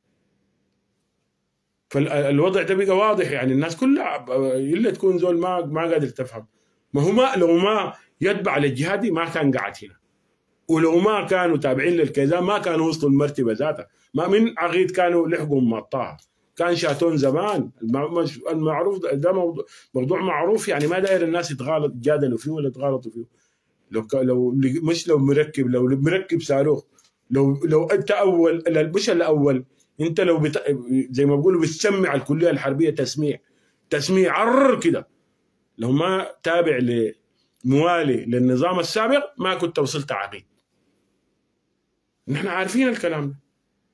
فالوضع ده بقى واضح، يعني الناس كلها الا تكون زول ما ما قادر تفهم. ما هو ما لو ما يتبع للجهادي ما كان قاعد هنا، ولو ما كانوا تابعين للكيزان ما كانوا وصلوا المرتبه ذاتها. ما من عقيد كانوا لحقوا مطاها، كان شاتون زمان. المعروف ده موضوع, موضوع معروف، يعني ما داير الناس يتغالط يتجادلوا فيه ولا يتغالطوا فيه. لو لو مش لو مركب لو مركب صاروخ، لو لو انت اول مش الاول، انت لو بت... زي ما بيقولوا بتسمع الكليه الحربيه تسميع تسميع عر كده، لو ما تابع لموالي للنظام السابق ما كنت وصلت عقيد. نحن عارفين الكلام ده،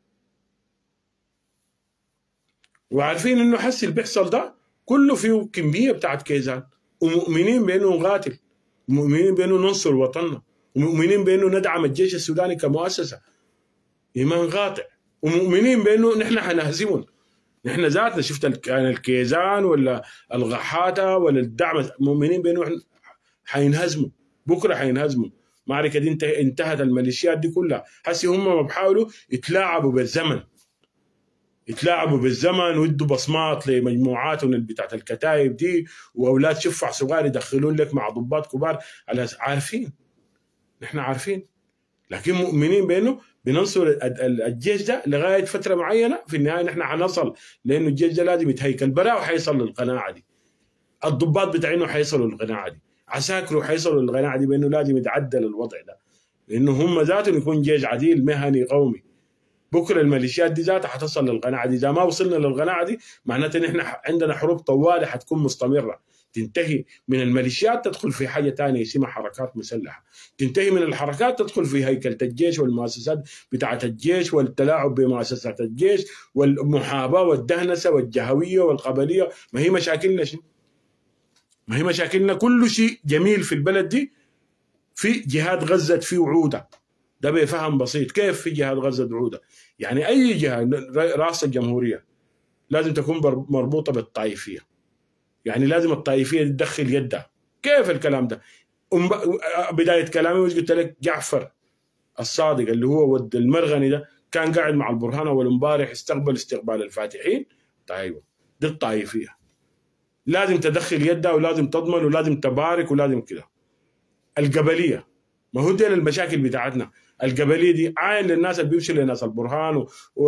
وعارفين انه حس اللي بيحصل ده كله فيه كميه بتاعت كيزان، ومؤمنين بانه نقاتل، ومؤمنين بانه ننصر وطننا، ومؤمنين بانه ندعم الجيش السوداني كمؤسسه ايمان قاطع، ومؤمنين بانه نحن حنهزمهم. نحن ذاتنا شفت كان الكيزان ولا الغحاته ولا الدعم، مؤمنين بانه حينهزموا بكره، حينهزموا. معركه دي انتهت، الميليشيات دي كلها هسي هم بيحاولوا يتلاعبوا بالزمن، يتلاعبوا بالزمن ويدوا بصمات لمجموعاتهم بتاعت الكتائب دي، واولاد شفع صغار يدخلون لك مع ضباط كبار. على عارفين، نحن عارفين، لكن مؤمنين بانه بننصر الجيش ده لغايه فتره معينه، في النهايه نحن حنصل، لانه الجيش ده لازم يتهيكل براه وحيصل للقناعه دي. الضباط بتاعينه حيصلوا للقناعه دي، عساكره حيصلوا للقناعه دي بانه لازم يتعدل الوضع ده، لانه هم ذاتهم يكون جيش عديل مهني قومي. بكره الميليشيات دي ذاتها حتصل للقناعه دي. اذا ما وصلنا للقناعه دي معناته نحن عندنا حروب طوالي حتكون مستمره، تنتهي من الميليشيات تدخل في حاجه ثانيه اسمها حركات مسلحه، تنتهي من الحركات تدخل في هيكله الجيش والمؤسسات بتاعه الجيش والتلاعب بمؤسسات الجيش والمحاباه والدهنسه والجهويه والقبليه. ما هي مشاكلنا شنو؟ ما هي مشاكلنا كل شيء جميل في البلد دي في جهاد غزه في وعوده. ده بفهم بسيط. كيف في جهاد غزه وعوده؟ يعني اي جهه راس الجمهوريه لازم تكون مربوطه بالطائفيه، يعني لازم الطائفيه تدخل يدها. كيف الكلام ده؟ بدايه كلامي وش قلت لك؟ جعفر الصادق اللي هو ود المرغني ده كان قاعد مع البرهان اول امبارح، استقبل استقبال الفاتحين. طيب دي الطائفيه لازم تدخل يدها ولازم تضمن ولازم تبارك ولازم كده. القبليه ما هو دي المشاكل بتاعتنا. القبليه دي عاين للناس اللي بيمشوا لناس البرهان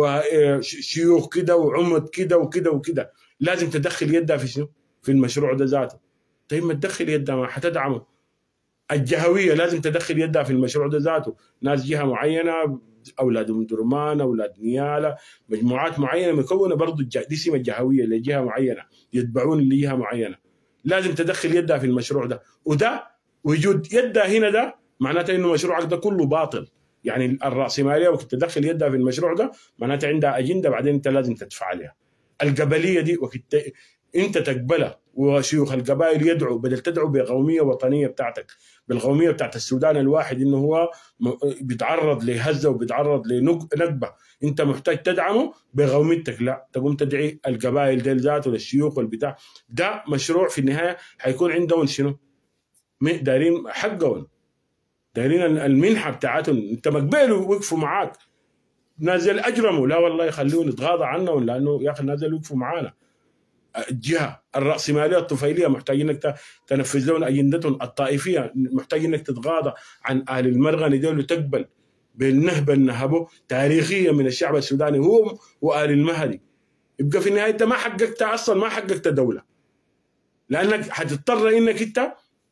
وشيوخ كده وعمد كده وكده وكده، لازم تدخل يدها في شنو؟ في المشروع ده ذاته. طيب ما تدخل يدها ما حتدعمه. الجهويه لازم تدخل يدها في المشروع ده ذاته، ناس جهه معينه، اولاد ام درمان، اولاد نياله، مجموعات معينه مكونه برضه دي سمه الجهويه لجهه معينه، يتبعون لجهه معينه، لازم تدخل يدها في المشروع ده. وده وجود يدها هنا ده معناته انه مشروعك ده كله باطل. يعني الراسماليه وقت تدخل يدها في المشروع ده معناته عندها اجنده بعدين انت لازم تدفع عليها. القبليه دي وقت انت تقبلها وشيوخ القبائل يدعوا، بدل تدعوا بقوميه وطنيه بتاعتك، بالقوميه بتاعت السودان الواحد انه هو بيتعرض لهزه وبيتعرض لنكبه، انت محتاج تدعمه بقوميتك، لا تقوم تدعي القبائل ديل ذاته للشيوخ والبتاع. ده مشروع في النهايه حيكون عندهم شنو؟ دايرين حقهم، دايرين المنحه بتاعتهم، انت مقبلوا وقفوا معاك. نازل اجرموا، لا والله خلونا نتغاضى عنهم لانه يا اخي نازل وقفوا معانا. الجهه الراسماليه الطفيليه محتاجين انك تنفذ لهم اجندتهم الطائفيه، محتاج انك تتغاضى عن اهل المرغني دول وتقبل بالنهبه النهبه تاريخيا من الشعب السوداني هو واهل المهدي. يبقى في النهايه انت ما حققت اصلا، ما حققت دوله، لانك حتضطر انك انت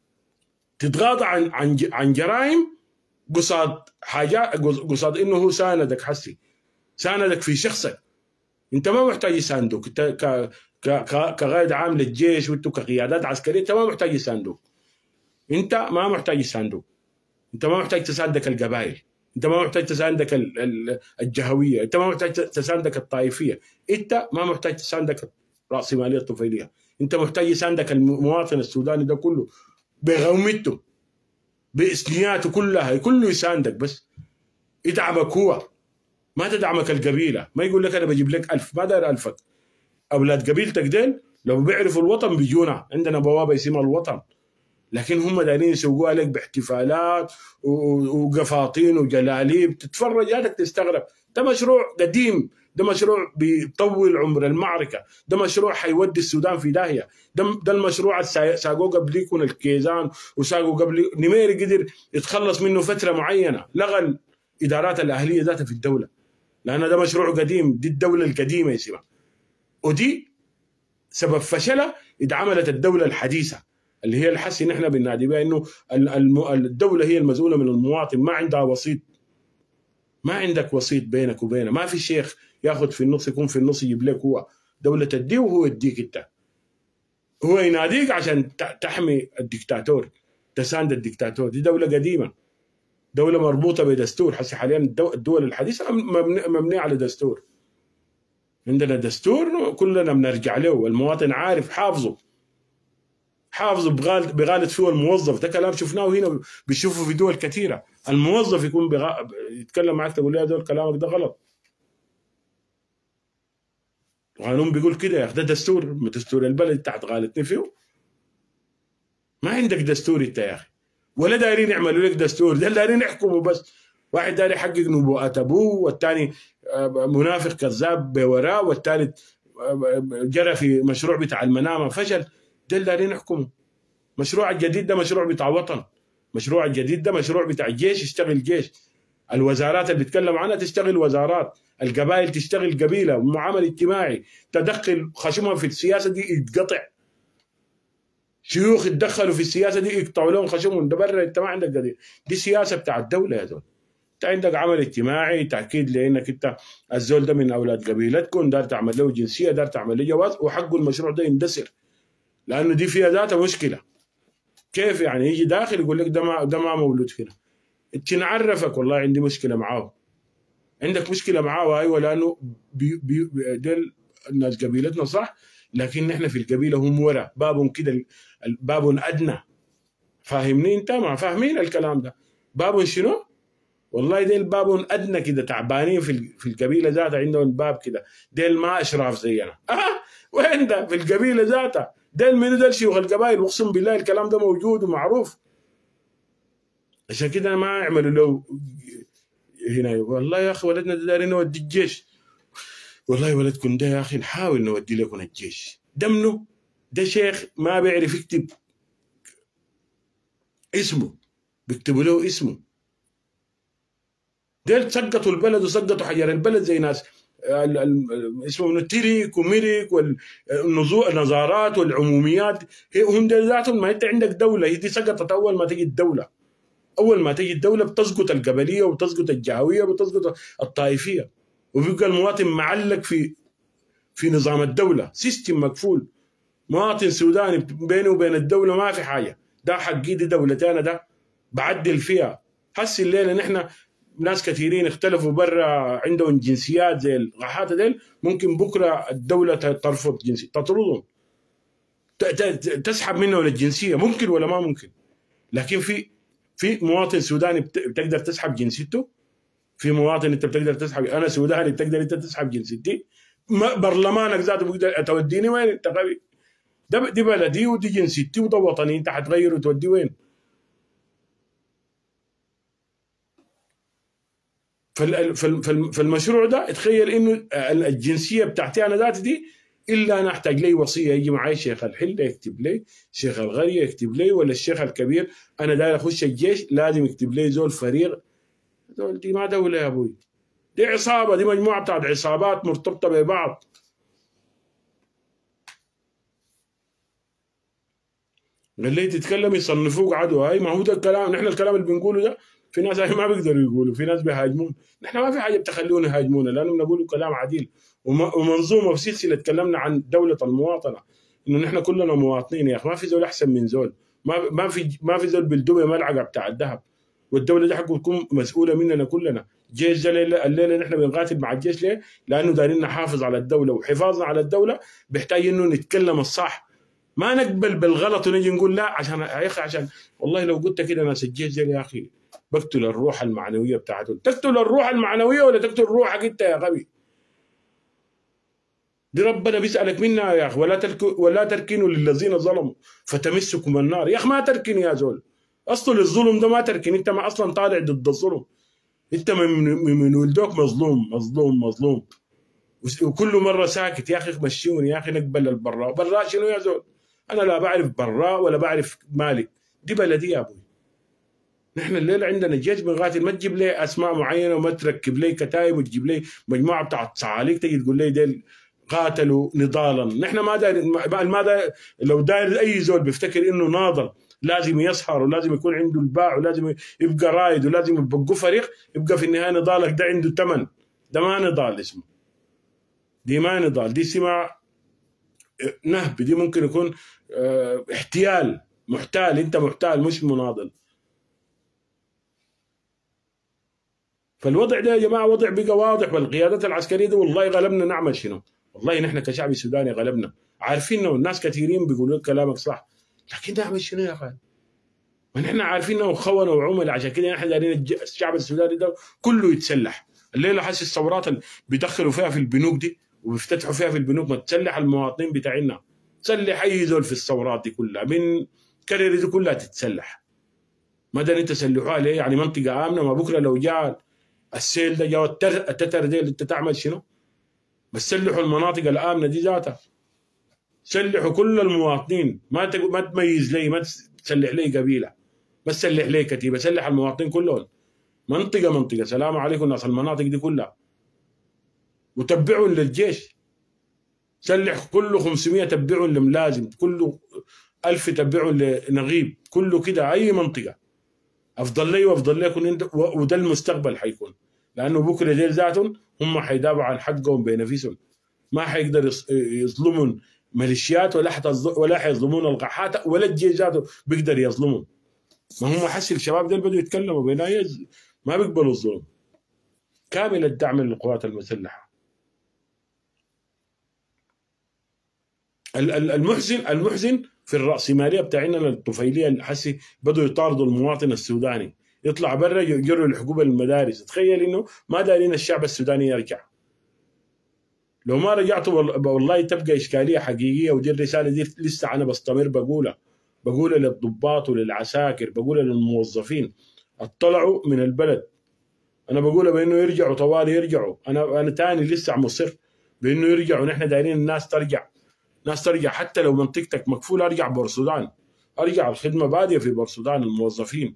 تتغاضى عن عن عن جرائم قصاد حاجات، قصاد انه هو ساندك، حسي ساندك في شخصك. انت ما محتاج يساندوك انت ك كقائد عام للجيش وانتم كقيادات عسكريه، انت ما محتاج يساندوك، انت ما محتاج يساندوك، انت ما محتاج تساندك القبائل، انت ما محتاج تساندك الجهويه، انت ما محتاج تساندك الطائفيه، انت ما محتاج تساندك الراسماليه الطفيليه، انت محتاج يساندك المواطن السوداني ده كله بغومته باسنياته كلها، كله يساندك، بس يدعمك هو، ما تدعمك القبيله. ما يقول لك انا بجيب لك ألف، ما داير ألفك. اولاد قبيلتك ديل لو بيعرفوا الوطن بيجونا، عندنا بوابه اسمها الوطن، لكن هم دايرين يسوقوها لك باحتفالات وقفاطين وجلاليب، تتفرج هذاك تستغرب. ده مشروع قديم، ده مشروع بيطول عمر المعركه، ده مشروع حيودي السودان في داهيه، ده, ده المشروع اللي ساقوه قبليكم الكيزان وساقوا قبل نميري قدر يتخلص منه فتره معينه، لغى الادارات الاهليه ذاتها في الدوله، لان ده مشروع قديم، دي الدوله القديمه يسمى، ودي سبب فشلها اتعملت الدوله الحديثه اللي هي الحسي نحن بننادي بها انه الدوله هي المسؤوله من المواطن، ما عندها وسيط، ما عندك وسيط بينك وبينه، ما في شيخ ياخذ في النص يكون في النص يجيب لك، هو دوله تديه وهو يديك انت، هو يناديك عشان تحمي الدكتاتور، تساند الدكتاتور. دي دوله قديمه، دوله مربوطه بدستور، حسي حاليا الدول الحديثه مبنيه على دستور، عندنا دستور كلنا بنرجع له، والمواطن عارف حافظه حافظه بغالط فيه الموظف. ده كلام شفناه هنا بنشوفه في دول كثيره، الموظف يكون بغ... يتكلم معك تقول له دول كلامك ده غلط، القانون بيقول كده يا اخي، ده دستور، دستور البلد تحت غالطني فيه، ما عندك دستور انت يا اخي، ولا دايرين يعملوا لك دستور، ده دايرين يحكموا بس، واحد داير يحقق نبوءات ابوه، والثاني منافق كذاب بوراه، والثالث جرى في مشروع بتاع المنامه فشل، ده دايرين يحكموا. مشروع الجديد ده مشروع بتاع وطن، مشروع الجديد ده مشروع بتاع الجيش، يشتغل جيش، الوزارات اللي بيتكلم عنها تشتغل وزارات، القبائل تشتغل قبيله، معامل اجتماعي، تدخل خشمهم في السياسه دي يتقطع، شيوخ يتدخلوا في السياسه دي يقطعوا لهم خشمهم، ده برا انت ما عندك قضيه، دي سياسه بتاع الدوله يا زول. انت عندك عمل اجتماعي، تاكيد لانك انت الزول ده من اولاد قبيلتكم، دار تعمل له جنسيه، دار تعمل له جواز، وحقه المشروع ده يندسر، لانه دي فيها ذاتها مشكله. كيف يعني يجي داخل يقول لك ده ما ده ما مولود هنا، انت نعرفك والله عندي مشكله معاه، عندك مشكله معاه ايوه، لانه بي بي ديل الناس قبيلتنا صح، لكن نحن في القبيله هم ورا باب كده، باب ادنى، فاهمني انت؟ ما فاهمين الكلام ده، باب شنو؟ والله ديل باب ادنى كده، تعبانين في في القبيله ذاتها، عندهم باب كده، ديل ما اشراف زينا. اه وين ده في القبيله ذاتها؟ ديل من ديل شيوخ القبائل، اقسم بالله الكلام ده موجود ومعروف، عشان كده ما يعملوا له هنا. والله يا اخي ولدنا ده دارين نودي الجيش، والله ولدكم ده يا اخي نحاول نودي لكم الجيش، ده منه؟ ده شيخ ما بيعرف يكتب اسمه، بيكتبوا له اسمه. ديل سقطوا البلد وسقطوا حجر البلد زي ناس اسمه من تيريك وميريك والنظارات والعموميات، هم ديل ذاتهم. ما انت عندك دوله، هي دي سقطت اول ما تجي الدوله. اول ما تجي الدوله بتسقط القبليه وبتسقط الجهويه وبتسقط الطائفيه، وبيبقى المواطن معلق في في نظام الدوله، سيستم مقفول. مواطن سوداني بينه وبين الدوله ما في حاجه، ده حقي، دي دولتي انا، ده بعدل فيها. هسه الليله نحن ناس كثيرين اختلفوا برا عندهم جنسيات زي الغحاته ديل، ممكن بكره الدوله ترفض جنسيه، تطردهم، تسحب منهم الجنسيه، ممكن ولا ما ممكن. لكن في في مواطن سوداني بتقدر تسحب جنسيته؟ في مواطن انت بتقدر تسحب؟ انا سوداني بتقدر انت تسحب جنسيتي؟ برلمانك ذاته بيقدر توديني وين؟ انت غبي. ده دي بلدي ودي جنسيتي وده وطني، انت حتغير وتودي وين؟ فالمشروع ده تخيل انه الجنسيه بتاعتي انا ذاتي دي الا انا احتاج لي وصيه، يجي معي شيخ الحله يكتب لي، شيخ الغريه يكتب لي، ولا الشيخ الكبير انا داير اخش الجيش لازم يكتب لي زول فريق. دول دي ما دوله يا ابوي، دي عصابه، دي مجموعه بتاعت عصابات مرتبطه ببعض. قال لي تتكلم يصنفوك عدو. هاي ما هو ده الكلام، نحن الكلام اللي بنقوله ده في ناس ما بيقدروا يقولوا، في ناس بيهاجمون. نحن ما في حاجه بتخلونا يهاجمونا، لانه بنقول كلام عديل ومنظومه في سلسله. تكلمنا عن دوله المواطنه، انه نحن كلنا مواطنين يا اخي، ما في زول احسن من زول، ما ما في ما في زول بالدبي ملعقه بتاع الذهب. والدوله دي حقه تكون مسؤوله مننا كلنا. الجيش الليله الليله نحن بنقاتل مع الجيش ليه؟ لانه دايرين نحافظ على الدوله، وحفاظنا على الدوله بيحتاج انه نتكلم الصح، ما نقبل بالغلط ونجي نقول لا عشان يا اخي، عشان والله لو قلت كده ناس الجيش يا اخي بقتل الروح المعنويه بتاعته. تقتل الروح المعنويه ولا تقتل روحك انت يا غبي؟ دي ربنا بيسالك منها يا اخي. ولا ترك ولا تركنوا للذين ظلموا فتمسكم النار. يا اخي ما تركن يا زول، اصل الظلم ده ما تركن، انت ما اصلا طالع ضد الظلم، انت من, من ولدوك مظلوم مظلوم مظلوم، وكل مره ساكت. يا اخي مشيوني يا اخي، نقبل البراء. براء شنو يا زول؟ انا لا بعرف براء ولا بعرف مالك، دي بلدي يا ابوي. نحن الليله عندنا جيش بنقاتل، ما تجيب لي اسماء معينه وما تركب لي كتايب وتجيب لي مجموعه بتاعت صعاليك تجي تقول لي ديل قاتلوا نضالا. نحن ما داير ما داير لو داير اي زول بيفتكر انه ناضل لازم يسهر ولازم يكون عنده الباع ولازم يبقى رايد ولازم يبقوا فريق، يبقى في النهايه نضالك ده عنده ثمن. ده ما نضال اسمه، دي ما نضال، دي سمع نهب، دي ممكن يكون اه احتيال، محتال، انت محتال مش مناضل. فالوضع ده يا جماعه وضع بقى واضح. والقيادات العسكريه دي والله غلبنا نعمل شنو؟ والله نحن كشعب سوداني غلبنا، عارفين انه الناس كثيرين بيقولوا كلامك صح، لكن نعمل شنو يا اخي؟ ما نحن عارفين انه خونه وعمل، عشان كده نحن دايرين الشعب السوداني ده كله يتسلح. الليله حس الثورات اللي بيدخلوا فيها في البنوك دي وبيفتتحوا فيها في البنوك، ما تسلح المواطنين بتاعنا، تسلح اي زول في الثورات دي كلها، من كرر دي كلها تتسلح. ما دارين تسلحوها ليه؟ يعني منطقه امنه. ما بكره لو جاء السيل ده جاء التتر دي انت تعمل شنو؟ بس سلحوا المناطق الامنه دي ذاتها، سلحوا كل المواطنين، ما ما تميز لي، ما تسلح لي قبيله، بس سلح لي كتيبه، سلح المواطنين كلهم منطقه منطقه. سلام عليكم ناس المناطق دي كلها، وتبعوا للجيش، سلح كله خمسمية تبعوا لملازم، كله ألف تبعوا لنغيب، كله كده اي منطقه. افضل لي وافضل لكم انت، وده المستقبل حيكون، لانه بكره ديل ذاتهم هم حيدافعوا عن حقهم بنفسهم، ما حيقدر يظلمون ميليشيات ولا حتى ولا حيظلمون القحاته ولا الجيش ذاته بيقدر يظلمهم. ما هم حسي الشباب ديل بدوا يتكلموا بيناية، ما بيقبلوا الظلم. كامل الدعم للقوات المسلحه. المحزن المحزن في الرأسمالية بتاعنا الطفيلية اللي حسي بدوا يطاردوا المواطن السوداني، يطلع برا يجروا الحقوق المدارس. تخيل انه ما دارين الشعب السوداني يرجع. لو ما رجعتوا والله تبقى اشكاليه حقيقيه، ودي الرساله دي لسه انا بستمر بقولها، بقولها للضباط وللعساكر، بقولها للموظفين، اطلعوا من البلد. انا بقولها بانه يرجعوا طوالي، يرجعوا. انا انا تاني لسه مصر بانه يرجعوا. نحن دايرين الناس ترجع، ناس ترجع، حتى لو منطقتك مقفوله ارجع بورسودان، ارجع الخدمه باديه في بورسودان، الموظفين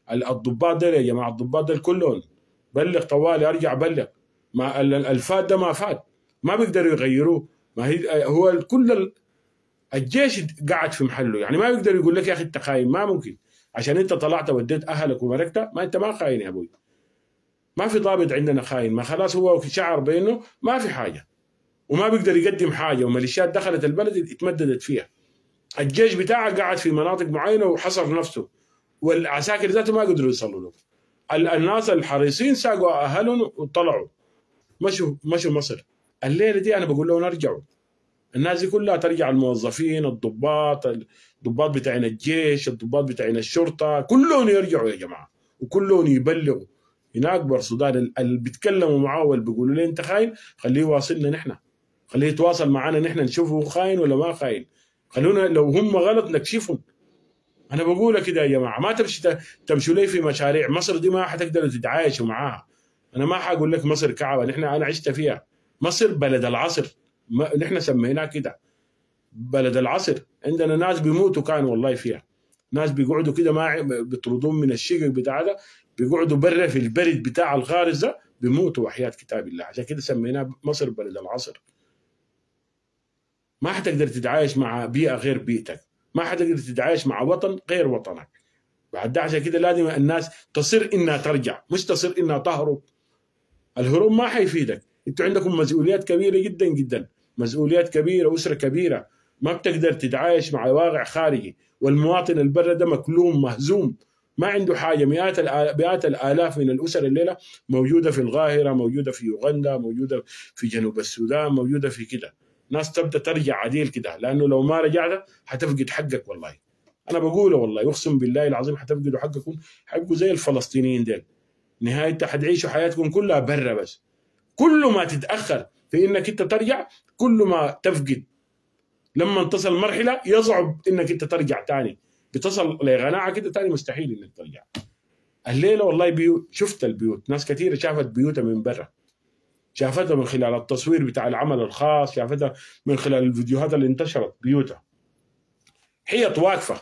الضباط دول يا جماعه، الضباط دول كلهم بلغ طوالي، ارجع بلغ، ما الفات ده ما فات، ما بيقدروا يغيروه. ما هي هو كل الجيش قاعد في محله، يعني ما بيقدر يقول لك يا اخي انت خاين، ما ممكن. عشان انت طلعت وديت اهلك ومركت، ما انت ما خاين يا ابوي. ما في ضابط عندنا خاين، ما خلاص هو شعر بانه ما في حاجه وما بيقدر يقدم حاجه، وميليشيات دخلت البلد اتمددت فيها. الجيش بتاعه قاعد في مناطق معينه وحصر نفسه، والعساكر ذاته ما قدروا يوصلوا له. الناس الحريصين ساقوا اهلهم وطلعوا مشوا مشوا مصر. الليله دي انا بقول لهم ارجعوا، الناس دي كلها ترجع، الموظفين، الضباط، الضباط بتاعين الجيش، الضباط بتاعين الشرطه، كلهم يرجعوا يا جماعه، وكلهم يبلغوا. هناك بر السودان اللي بيتكلموا معاه واللي بيقولوا لي انت خاين، خليه يواصلنا نحن، خليه يتواصل معنا نحن نشوفه خاين ولا ما خاين. خلونا لو هم غلط نكشفهم. انا بقولها كده يا جماعه، ما تمشي تمشوا لي في مشاريع مصر دي، ما حتقدروا تتعايشوا معاها. انا ما حقول لك مصر كعبه، نحن انا عشت فيها. مصر بلد العصر، نحن سميناه كده بلد العصر. عندنا ناس بيموتوا كانوا والله فيها، ناس بيقعدوا كده ما بيطردون من الشقق بتاع ده، بيقعدوا برا في البرد بتاع الغارز ده بيموتوا وحياة كتاب الله. عشان كده سميناه مصر بلد العصر. ما حتقدر تتعايش مع بيئة غير بيئتك، ما حتقدر تتعايش مع وطن غير وطنك. بعد ده عشان كده لازم الناس تصر انها ترجع، مش تصر انها تهرب. الهروب ما حيفيدك، انتوا عندكم مسؤوليات كبيرة جدا جدا، مسؤوليات كبيرة، أسرة كبيرة، ما بتقدر تتعايش مع واقع خارجي. والمواطن البر ده مكلوم مهزوم، ما عنده حاجة. مئات مئات الآلاف من الأسر الليلة موجودة في القاهرة، موجودة في يوغندا، موجودة في جنوب السودان، موجودة في كده. ناس تبدأ ترجع عديل كده، لأنه لو ما رجعت حتفقد حقك. والله أنا بقوله، والله يقسم بالله العظيم حتفقدوا حقكم، حقه زي الفلسطينيين ديل. نهاية حتعيشوا حياتكم كلها برا بس. كل ما تتأخر في إنك أنت ترجع، كل ما تفقد. لما تصل مرحلة يصعب إنك أنت ترجع تاني، بتصل لغناعة كده تاني مستحيل إنك ترجع. الليلة والله بيوت، شفت البيوت، ناس كثيرة شافت بيوتها من برا، شافتها من خلال التصوير بتاع العمل الخاص، شافتها من خلال الفيديوهات اللي انتشرت. بيوتها حيط واقفة،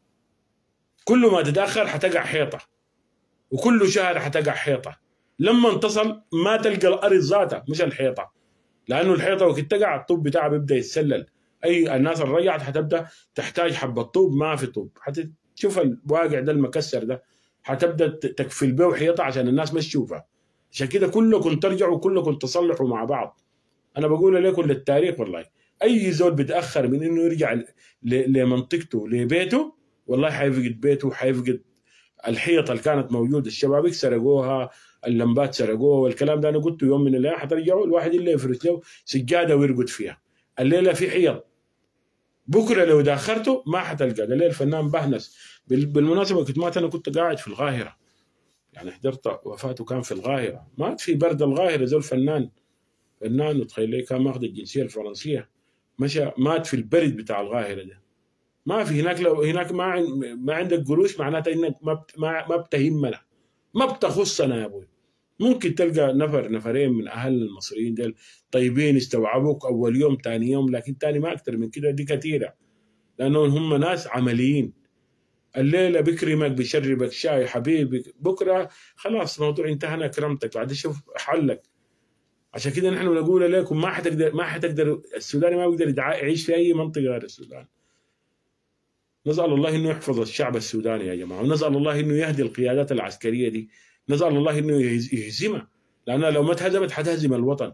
كل ما تتأخر حتقع حيطة، وكل شهر حتقع حيطة. لما تصل ما تلقى الأرض ذاتها مش الحيطة، لأنه الحيطة وقت تقع الطوب بتاعها بيبدأ يتسلل. أي الناس اللي رجعت حتبدأ تحتاج حبة طوب، ما في طوب، حتشوف الواقع ده المكسر ده، حتبدأ تكفل به حيطة عشان الناس ما تشوفها. عشان كده كلكم ترجعوا، كلكم تصلحوا مع بعض. أنا بقول لكم للتاريخ، والله أي زول بيتأخر من إنه يرجع لمنطقته لبيته، والله حيفقد بيته، حيفقد الحيطة اللي كانت موجودة، الشبابيك سرقوها، اللمبات سرقوها، والكلام ده انا قلته يوم من الايام حترجعوا الواحد اللي يفرش له سجاده ويرقد فيها. الليله في حيط، بكره لو داخرته ما حتلقى. الليل الفنان بهنس بالمناسبه كنت مات، انا كنت قاعد في القاهره، يعني حضرت وفاته كان في القاهره، مات في برد القاهره. زول فنان فنان وتخيل لي كان ماخذ الجنسيه الفرنسيه، مشى مات في البرد بتاع القاهره ده. ما في هناك، لو هناك ما ما عندك قروش معناتها انك ما ما بتهمنا، ما بتخصنا يا ابوي. ممكن تلقى نفر نفرين من اهل المصريين دول طيبين يستوعبوك اول يوم ثاني يوم، لكن ثاني ما اكثر من كده، دي كثيره، لانهم هم ناس عمليين. الليله بكرمك بشربك شاي حبيبي، بكره خلاص موضوع انتهى، انا كرمتك بعد شوف حلك. عشان كده نحن نقول لكم ما حتقدر ما حتقدر السوداني ما بيقدر يعيش في اي منطقه غير السودان. نسال الله انه يحفظ الشعب السوداني يا جماعه، ونسال الله انه يهدي القيادات العسكريه دي، نسال الله انه يهزمها، لانها لو ما اتهزمت حتهزم الوطن.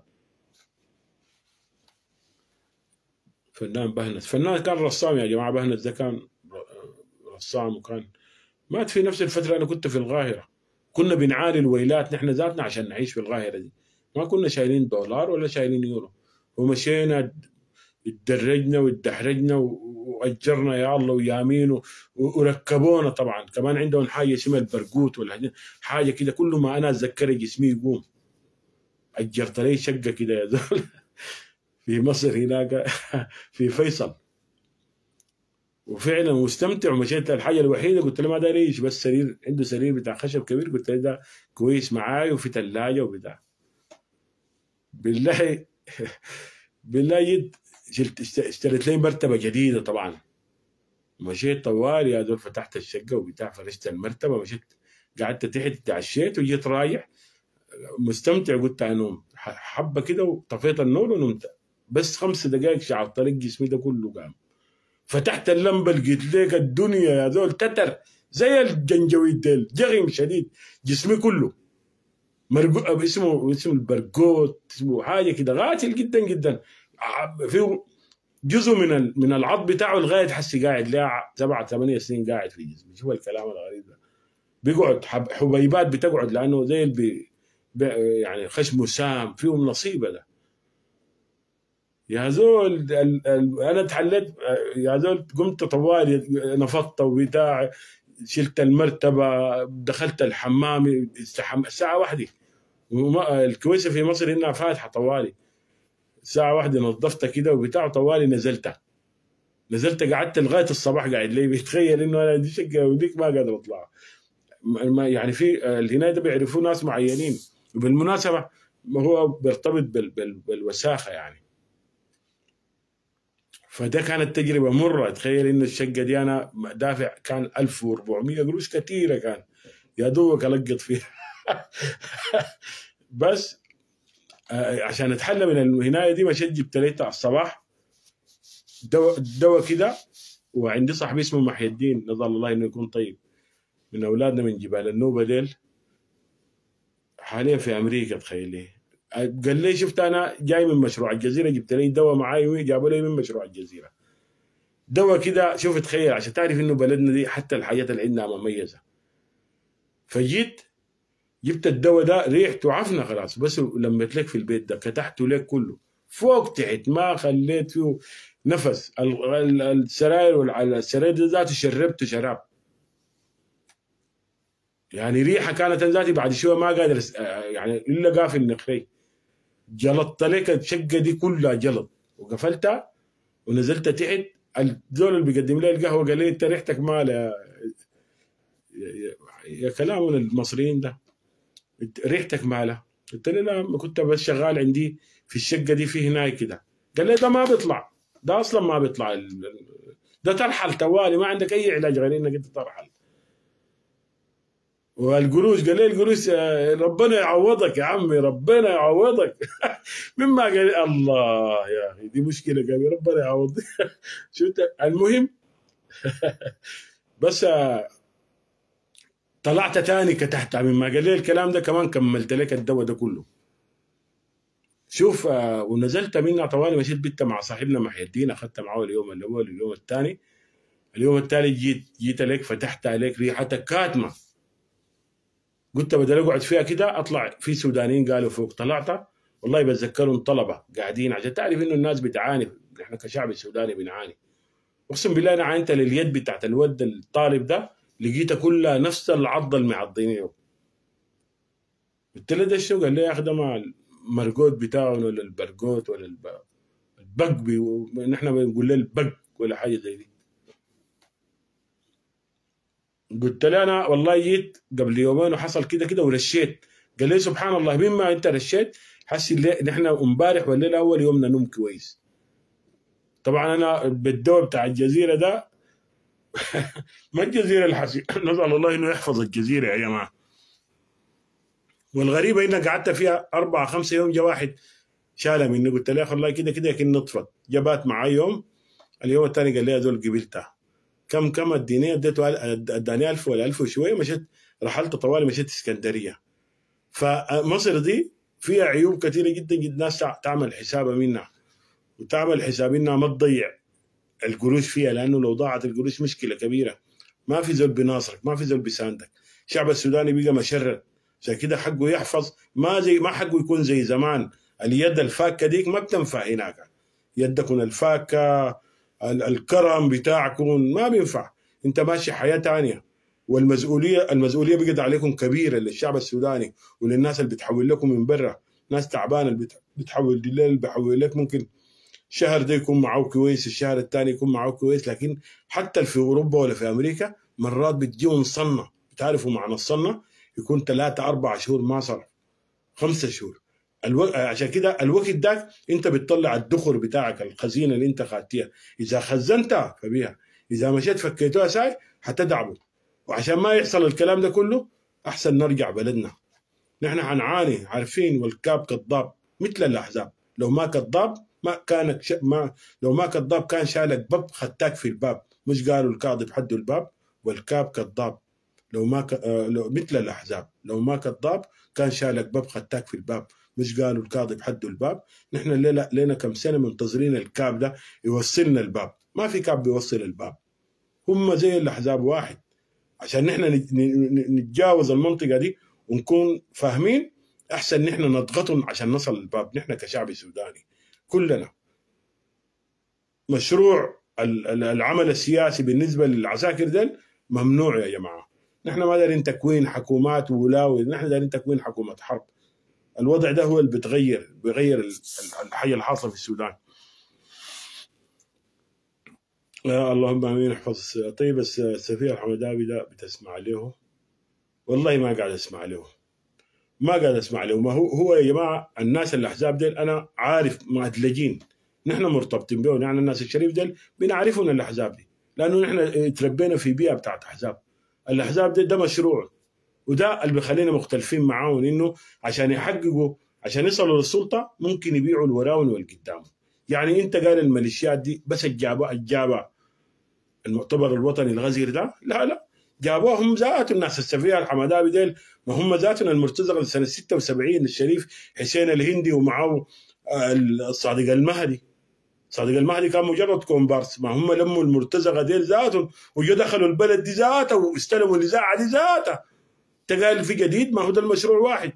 فنان بهنس، فنان كان رسام يا جماعه، بهنس ده كان رسام، وكان مات في نفس الفتره. انا كنت في القاهره، كنا بنعاني الويلات نحن ذاتنا عشان نعيش في القاهره دي، ما كنا شايلين دولار ولا شايلين يورو، ومشينا اتدرجنا واتدحرجنا واجرنا يا الله ويامين، وركبونا. طبعا كمان عندهم حاجه اسمها البرقوت ولا حاجه كده، كل ما انا اتذكر جسمي يقوم. اجرت لي شقه كده يا زول في مصر هناك في فيصل، وفعلا مستمتع. ومشيت الحاجه الوحيده قلت له ما داري ايش، بس سرير، عنده سرير بتاع خشب كبير، قلت له ده كويس معاي، وفي ثلاجه وبتاع. بالله بالله جد اشتريت لي مرتبه جديده طبعا، مشيت طوال يا دول، فتحت الشقه وبتاع، فرشت المرتبه، مشيت قعدت تحت تعشيت وجيت رايح مستمتع، قلت انوم حبه كده وطفيت النور ونمت. بس خمس دقائق شعر طريق جسمي ده كله قام. فتحت اللمبه لقيت ليك الدنيا يا زول تتر زي الجنجويد ديل، جغم شديد جسمي كله مرقو اسمه اسمه البرقوت، اسمه حاجه كده غاتل جدا جدا، فيه جزء من من العظم بتاعه لغايه حسي قاعد لها سبعة ثمانية سنين قاعد في جسمي. شوف الكلام الغريب ده، بيقعد حبيبات بتقعد لانه زي البي يعني خشمه سام فيهم نصيبه ده يا زول. ال ال انا اتحليت يا زول، قمت طوالي نفضت وبتاع، شلت المرتبه دخلت الحمام استحم الساعه واحده. الكويسه في مصر انها فاتحه طوالي، ساعة واحدة نظفتها كده وبتاع طوالي نزلتها نزلت قعدت لغاية الصباح قاعد لي. بيتخيل انه انا دي شقة وديك ما قادر اطلع. يعني في الهناية ده بيعرفوه ناس معينين، وبالمناسبة هو بيرتبط بال بال بالوساخة يعني. فده كانت تجربة مرة. تخيل انه الشقة دي انا دافع كان ألف وأربعمية قروش، كثيرة كان، يا دوبك القط فيها بس عشان اتحلى من الهنايه دي مشيت جبت لي على الصباح دواء دواء كده. وعندي صاحبي اسمه محي الدين، نظر الله انه يكون طيب، من اولادنا من جبال النوبه ديل، حاليا في امريكا. تخيلي قال لي شفت انا جاي من مشروع الجزيره، جبت لي دواء معاي جابوا لي من مشروع الجزيره دواء كده. شوف تخيل عشان تعرف انه بلدنا دي حتى الحاجات اللي عندنا مميزه. فجيت جبت الدواء ده ريحته عفنه خلاص، بس لميت لك في البيت ده كتحته لك كله فوق تحت، ما خليت فيه نفس. السراير والسراير ده ذاته شربته شراب يعني، ريحه كانت ذاتي بعد شويه ما قادر يعني الا قافل النخري. جلطت لك الشقه دي كلها جلط، وقفلتها ونزلت تحت. الزول اللي بيقدم لي القهوه قال لي انت ريحتك مال يا, يا, يا كلام المصريين ده، ريحتك مالها؟ قلت له لا، كنت بس شغال عندي في الشقه دي في هناي كده. قال لي ده ما بيطلع، ده اصلا ما بيطلع، ده ترحل توالي، ما عندك اي علاج غير انك انت ترحل. والقروش قال لي القروش ربنا يعوضك يا عمي، ربنا يعوضك مما قال لي الله يا اخي دي مشكله، قال لي ربنا يعوضك شفت. المهم بس طلعت تاني كتحت مما قال لي الكلام ده، كمان كملت لك الدواء ده كله. شوف آه ونزلت منها طوالي، مشيت بيت مع صاحبنا محي الدين، اخذت معه اليوم الاول اليوم الثاني. اليوم الثالث جيت جيت عليك فتحت عليك ريحتك كاتمه. قلت بدل اقعد فيها كده اطلع في سودانيين قالوا فوق. طلعت والله بتذكرهم طلبه قاعدين، عشان تعرف انه الناس بتعاني، احنا كشعب سوداني بنعاني. اقسم بالله انا عانيت لليد بتاعت الولد الطالب ده، لقيتها كلها نفس العضه المعضينه. قلت له ده شو؟ قال لي يا اخي ده مع المرقوت بتاعهم ولا البرقوت ولا البق، نحن بنقول له البق ولا حاجه زي دي. قلت له انا والله جيت قبل يومين وحصل كده كده ورشيت. قال لي سبحان الله مما انت رشيت حسي نحن امبارح والليله اول يومنا نوم كويس. طبعا انا بالدواء بتاع الجزيره ده ما الجزيره الحسي نسال الله انه يحفظ الجزيره يا جماعه. والغريبه اني قعدت فيها اربعه خمسه يوم، جا واحد شالها مني. قلت له يا اخي والله كده كده يمكن نطفت. جابت معي يوم، اليوم الثاني قال لي يا زول قبلتها كم كم اديني، اديته اداني ألف ولا ألف وشويه. مشيت رحلت طوالي، مشيت اسكندريه. فمصر دي فيها عيوب كثيره جدا جدا، الناس تعمل حسابها منها، وتعمل حساب انها ما تضيع القروش فيها، لانه لو ضاعت القروش مشكله كبيره. ما في زول بناصرك، ما في زول بيساندك. الشعب السوداني بقى مشرد، زي كده حقه يحفظ، ما زي ما حقه يكون زي زمان. اليد الفاكه ديك ما بتنفع هناك، يدكم الفاكه الكرم بتاعكم ما بينفع. انت ماشي حياه ثانيه، والمسؤوليه المسؤوليه بقت عليكم كبيره للشعب السوداني وللناس اللي بتحول لكم من برا. ناس تعبانه اللي بتحول دي اللي بحول لك، ممكن شهر ده يكون معه كويس، الشهر الثاني يكون معه كويس. لكن حتى في اوروبا ولا في امريكا مرات بتجيهم صنه، بتعرفوا معنى الصنه، يكون ثلاثه اربع شهور ما صرف، خمسه شهور. الو... عشان كده الوقت ده انت بتطلع الدخر بتاعك، الخزينه اللي انت خاتيها، اذا خزنتها فبيها، اذا مشيت فكيتوها ساي حتدعبوا. وعشان ما يحصل الكلام ده كله احسن نرجع بلدنا. نحن حنعاني عارفين، والكاب كذاب مثل الاحزاب. لو ما كذاب ما كانك ش... ما لو ما كذاب كان شالك باب خدتك في الباب. مش قالوا الكاذب حده الباب، والكاب كذاب. لو ما ك... آه لو مثل الاحزاب، لو ما كذاب كان شالك باب خدتك في الباب. مش قالوا الكاذب حده الباب. نحن لنا لنا كم سنه منتظرين الكاب ده يوصلنا الباب. ما في كاب بيوصل الباب. هم زي الاحزاب واحد. عشان نحن نتجاوز المنطقه دي ونكون فاهمين، احسن نحن نضغطهم عشان نصل الباب. نحن كشعب سوداني كلنا مشروع العمل السياسي بالنسبه للعساكر ديل ممنوع يا جماعه. نحن ما دارين تكوين حكومات ولاوي، نحن دارين تكوين حكومه حرب. الوضع ده هو اللي بتغير بيغير الحاجه اللي حاصله في السودان. يا اللهم امين. احفظ. طيب السفير الحمداوي ده بتسمع له؟ والله ما قاعد اسمع له، ما قاعد اسمع له. ما هو هو يا جماعه الناس الاحزاب ديل انا عارف مأدلجين، نحن مرتبطين بهم. يعني الناس الشريف ديل بنعرفهم الاحزاب دي، لانه نحن تربينا في بيئه بتاعت احزاب. الاحزاب دي ده مشروع، وده اللي بيخلينا مختلفين معاهم، انه عشان يحققوا عشان يصلوا للسلطه ممكن يبيعوا الوراون والقدام. يعني انت قال الميليشيات دي بس الجابه الجابه المؤتمر الوطني الغزير ده، لا لا جابوهم ذاتهم الناس السفير الحمداوي ديل، ما هم ذاتهم المرتزقه سنه ستة وسبعين الشريف حسين الهندي ومعه الصادق المهدي. صادق المهدي كان مجرد كومبارس، ما هم لموا المرتزقه ديل ذاتهم وجو دخلوا البلد دي ذاته واستلموا الاذاعه دي ذاتها. تقال في جديد، ما هو ده المشروع واحد.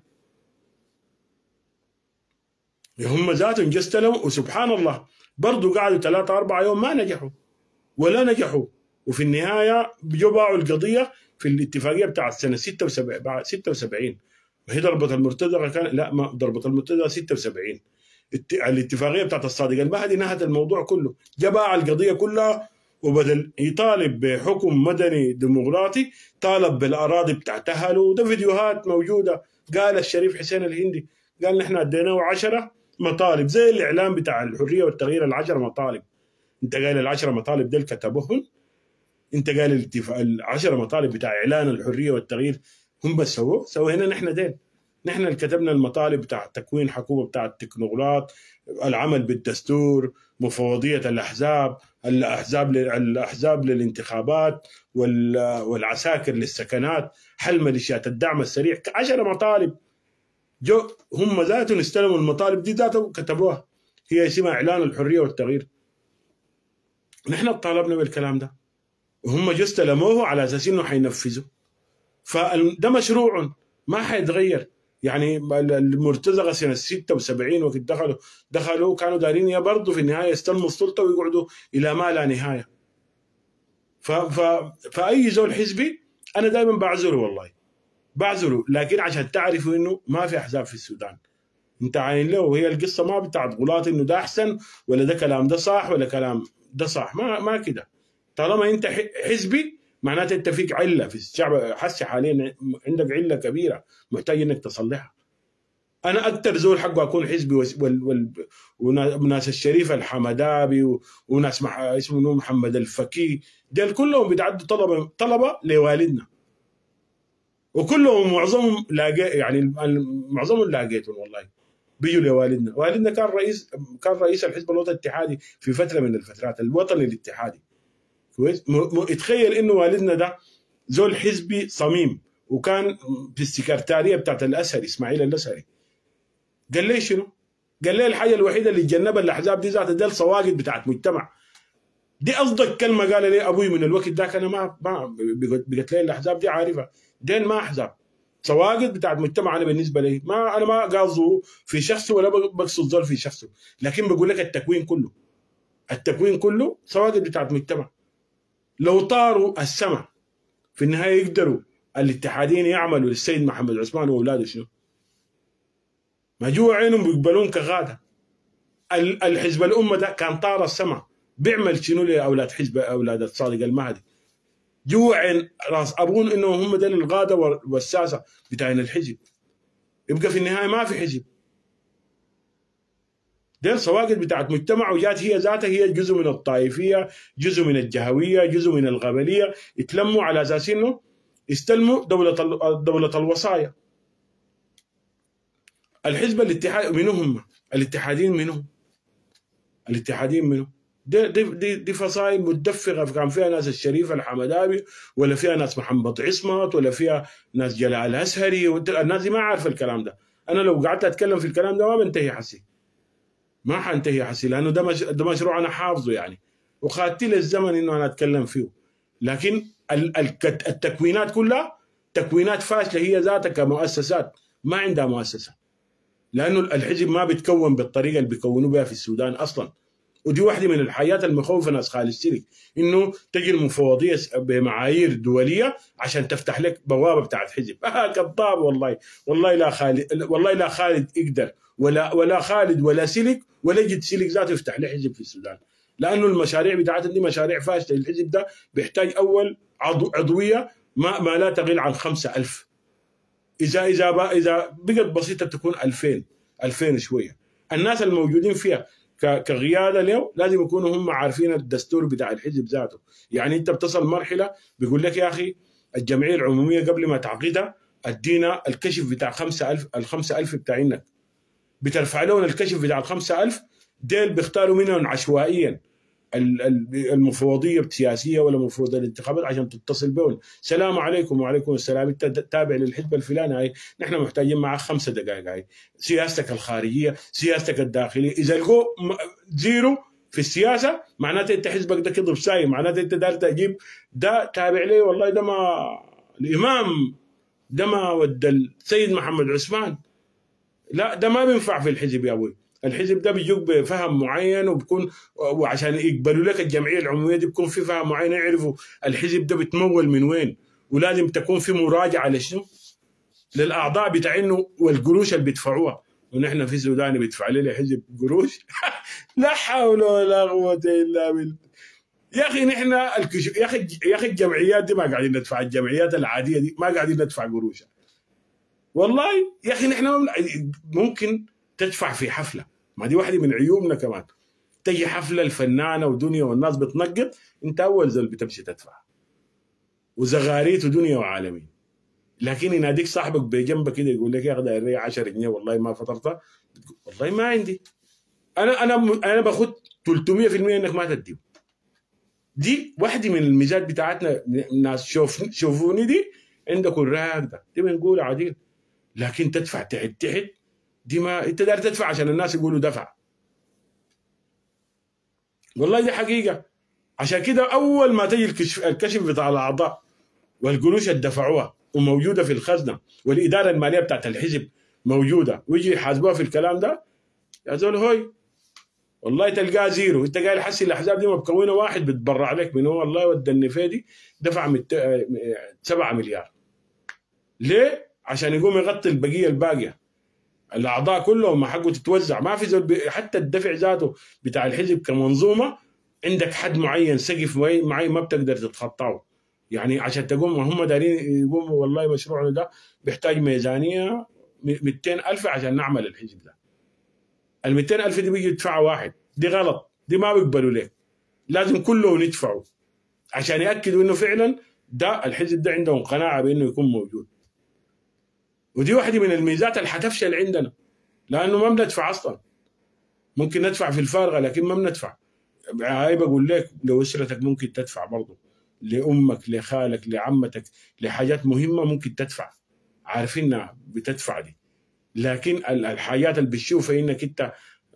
هم ذاتهم جو استلموا، وسبحان الله برضه قعدوا ثلاثة أربعة يوم ما نجحوا ولا نجحوا، وفي النهايه جو باعوا القضيه في الاتفاقيه بتاعت سنه ستة وسبعين بعد ستة وسبعين. وهي ضربه المرتزقه كان لا ما ضربه المرتزقه ستة وسبعين. الاتفاقيه بتاعت الصادق المهدي نهت الموضوع كله، جا باع القضيه كلها، وبدل يطالب بحكم مدني ديمقراطي طالب بالاراضي بتاعت اهله. وده فيديوهات موجوده. قال الشريف حسين الهندي قال نحن اديناه عشرة مطالب زي الاعلان بتاع الحريه والتغيير، العشر مطالب. انت قال العشرة مطالب دول كتبوهم؟ انت قال الاتفاق العشرة مطالب بتاع اعلان الحريه والتغيير هم بس سووه؟ سوينا نحن دين. نحن اللي كتبنا المطالب بتاع تكوين حكومه بتاع التكنوقراط، العمل بالدستور، مفوضيه الاحزاب، الاحزاب الاحزاب للانتخابات، والعساكر للسكنات، حل ميليشيات الدعم السريع. عشرة مطالب. جو هم ذاتهم استلموا المطالب دي ذاتهم كتبوها، هي اسمها اعلان الحريه والتغيير. نحن طالبنا بالكلام ده وهم جو استلموه على اساس انه حينفذوا. فده مشروع ما حيتغير. يعني المرتزقه سنه ستة وسبعين وقت دخلوا دخلوا كانوا دارين يا برضه في النهايه يستلموا السلطه ويقعدوا الى ما لا نهايه. ف ف فاي زول حزبي انا دائما بعذره، والله بعذره، لكن عشان تعرفوا انه ما في احزاب في السودان. انت عاين له، وهي القصه ما بتاعت غلاط انه ده احسن ولا ده كلام ده صح ولا كلام ده صح، ما ما كده. طالما انت حزبي معناته انت فيك عله في الشعب. حسي حاليا عندك عله كبيره محتاج انك تصلحها. انا اكثر زول حقه اكون حزبي وال وال وناس الشريف الحمداوي وناس مح... اسمه محمد الفكي، دول كلهم بيتعدوا طلبه طلبه لوالدنا، وكلهم معظمهم لاقي يعني معظمهم لاقيتهم والله بيجوا لوالدنا. والدنا كان رئيس كان رئيس الحزب الوطني الاتحادي في فتره من الفترات، الوطني الاتحادي. كويس. اتخيل انه والدنا ده زول حزبي صميم، وكان في السكرتاريه بتاعت الاسهري اسماعيل الاسهري. قال لي شنو؟ قال لي الحاجه الوحيده اللي تجنبها الاحزاب دي ذاتها دي الصواقد بتاعت مجتمع. دي اصدق كلمه قال لي ابوي من الوقت ذاك. انا ما ما بقت لي الاحزاب دي عارفها، دين ما احزاب، صواقد بتاعت مجتمع. انا بالنسبه لي ما انا ما قاصده في شخصه ولا بقصد زول في شخصه، لكن بقول لك التكوين كله التكوين كله صواقد بتاعت مجتمع. لو طاروا السماء في النهايه يقدروا الاتحادين يعملوا للسيد محمد عثمان واولاده شنو؟ ما جوا عينهم بيقبلون كغاده. الحزب الامه ده كان طار السماء بيعمل شنو لاولاد حزب اولاد الصادق المهدي؟ جوا عين راس ابون انه هم دول الغاده والساسه بتاعين الحزب. يبقى في النهايه ما في حزب، دول صواقد بتاعت مجتمع، وجات هي ذاتها هي جزء من الطائفيه، جزء من الجهويه، جزء من القبليه، يتلموا على اساس انه يستلموا دولة دولة الوصايا. الحزب الاتحاد منهم، الاتحاديين منهم، الاتحاديين منهم. دي دي دي, دي فصائل متدفقه، كان فيها ناس الشريف الحمداوي، ولا فيها ناس محمد عصمت، ولا فيها ناس جلال الازهري، الناس دي ما عارفه الكلام ده. انا لو قعدت اتكلم في الكلام ده ما بنتهي حسي، ما حنتهي حسي، لانه ده مش ده مشروع انا حافظه يعني، وخدت لي الزمن انه انا اتكلم فيه. لكن التكوينات كلها تكوينات فاشله هي ذاتها كمؤسسات، ما عندها مؤسسه، لانه الحزب ما بيتكون بالطريقه اللي بيكونوا بها في السودان اصلا. ودي واحده من الحاجات المخوفه ناس خالد السلك، انه تجي المفوضيه بمعايير دوليه عشان تفتح لك بوابه بتاعت حزب. آه كذاب والله، والله لا خالد، والله لا خالد يقدر، ولا ولا خالد ولا سلك ولا يجد سلك ذاته يفتح له حزب في السودان، لانه المشاريع بتاعتها دي مشاريع فاشله. الحزب ده بيحتاج اول عضو عضويه ما ما لا تقل عن خمسة ألف، اذا اذا اذا بقت بسيطه تكون ألفين ألفين شويه. الناس الموجودين فيها كقياده له لازم يكونوا هم عارفين الدستور بتاع الحزب ذاته. يعني انت بتصل مرحله بيقول لك يا اخي الجمعيه العموميه قبل ما تعقدها ادينا الكشف بتاع خمسة ألف، ال خمسة ألف بتاعينك، بترفع لهم الكشف بتاع ال خمسة ألف، ديل بيختاروا منهم عشوائيا المفوضيه السياسيه ولا مفوضيه الانتخابات عشان تتصل بهم. السلام عليكم. وعليكم السلام، انت تابع للحزب الفلاني، هاي نحن محتاجين معك خمسة دقائق، هاي سياستك الخارجيه، سياستك الداخليه. اذا لقوا زيرو في السياسه معناته انت حزبك ده كذب ساي، معناته انت دار تجيب ده تابع ليه، والله ده ما الامام، ده ما ود السيد محمد عثمان، لا ده ما بينفع في الحزب يا ابوي. الحزب ده بيجوك بفهم معين، وبكون وعشان يقبلوا لك الجمعيه العموميه دي بيكون في فهم معين، يعرفوا الحزب ده بيتمول من وين، ولازم تكون في مراجعه لشنو؟ للاعضاء بتاعينه والقروش اللي بيدفعوها. ونحن في السودان بيدفع لنا حزب قروش؟ لا حول ولا قوه الا بالله. يا اخي نحن الكش... يا اخي يا اخي الجمعيات دي ما قاعدين ندفع، الجمعيات العاديه دي ما قاعدين ندفع قروش والله يا اخي. نحن ممكن تدفع في حفله، ما دي واحده من عيوبنا كمان. تجي حفله الفنانه ودنيا والناس بتنقط، انت اول زول بتمشي تدفع، وزغاريت ودنيا وعالمين. لكن يناديك صاحبك بجنبك كده يقول لك يا اخي داير عشرة جنيه والله ما فطرتها، والله ما عندي، انا انا انا باخذ ثلاثمية بالمية انك ما تديه. دي واحده من الميزات بتاعتنا. الناس شوف شوفوني دي عندكم الراق ده، دي بنقول عديل. لكن تدفع تحت تحت دي ما انت داير تدفع عشان الناس يقولوا دفع، والله دي حقيقه. عشان كده اول ما تجي الكشف, الكشف بتاع الاعضاء والقروش اللي دفعوها وموجوده في الخزنه والاداره الماليه بتاعت الحزب موجوده، ويجي يحاسبوها في الكلام ده، يا زول هوي والله تلقاه زيرو. انت قايل حسي الاحزاب دي مكونه واحد بتبرع لك من هو والله ود النفيدي دفع سبعة مليار. ليه؟ عشان يقوم يغطي البقيه الباقيه. الاعضاء كلهم حقه تتوزع، ما في زول. حتى الدفع ذاته بتاع الحزب كمنظومه عندك حد معين، سقف معين ما بتقدر تتخطاه. يعني عشان تقوم هم دارين يقوموا والله مشروعنا ده بيحتاج ميزانيه مئتين ألف عشان نعمل الحزب ده. ال مئتين ألف دي بيجي يدفعها واحد، دي غلط، دي ما بيقبلوا لك، لازم كلهم يدفعوا عشان ياكدوا انه فعلا ده الحزب ده عندهم قناعه بانه يكون موجود. ودي واحده من الميزات اللي حتفشل عندنا، لانه ما بندفع اصلا. ممكن ندفع في الفارغه لكن ما بندفع. هاي بقول لك لو اسرتك ممكن تدفع برضه، لامك لخالك لعمتك لحاجات مهمه ممكن تدفع، عارفينها بتدفع دي. لكن الحاجات اللي بتشوفها انك انت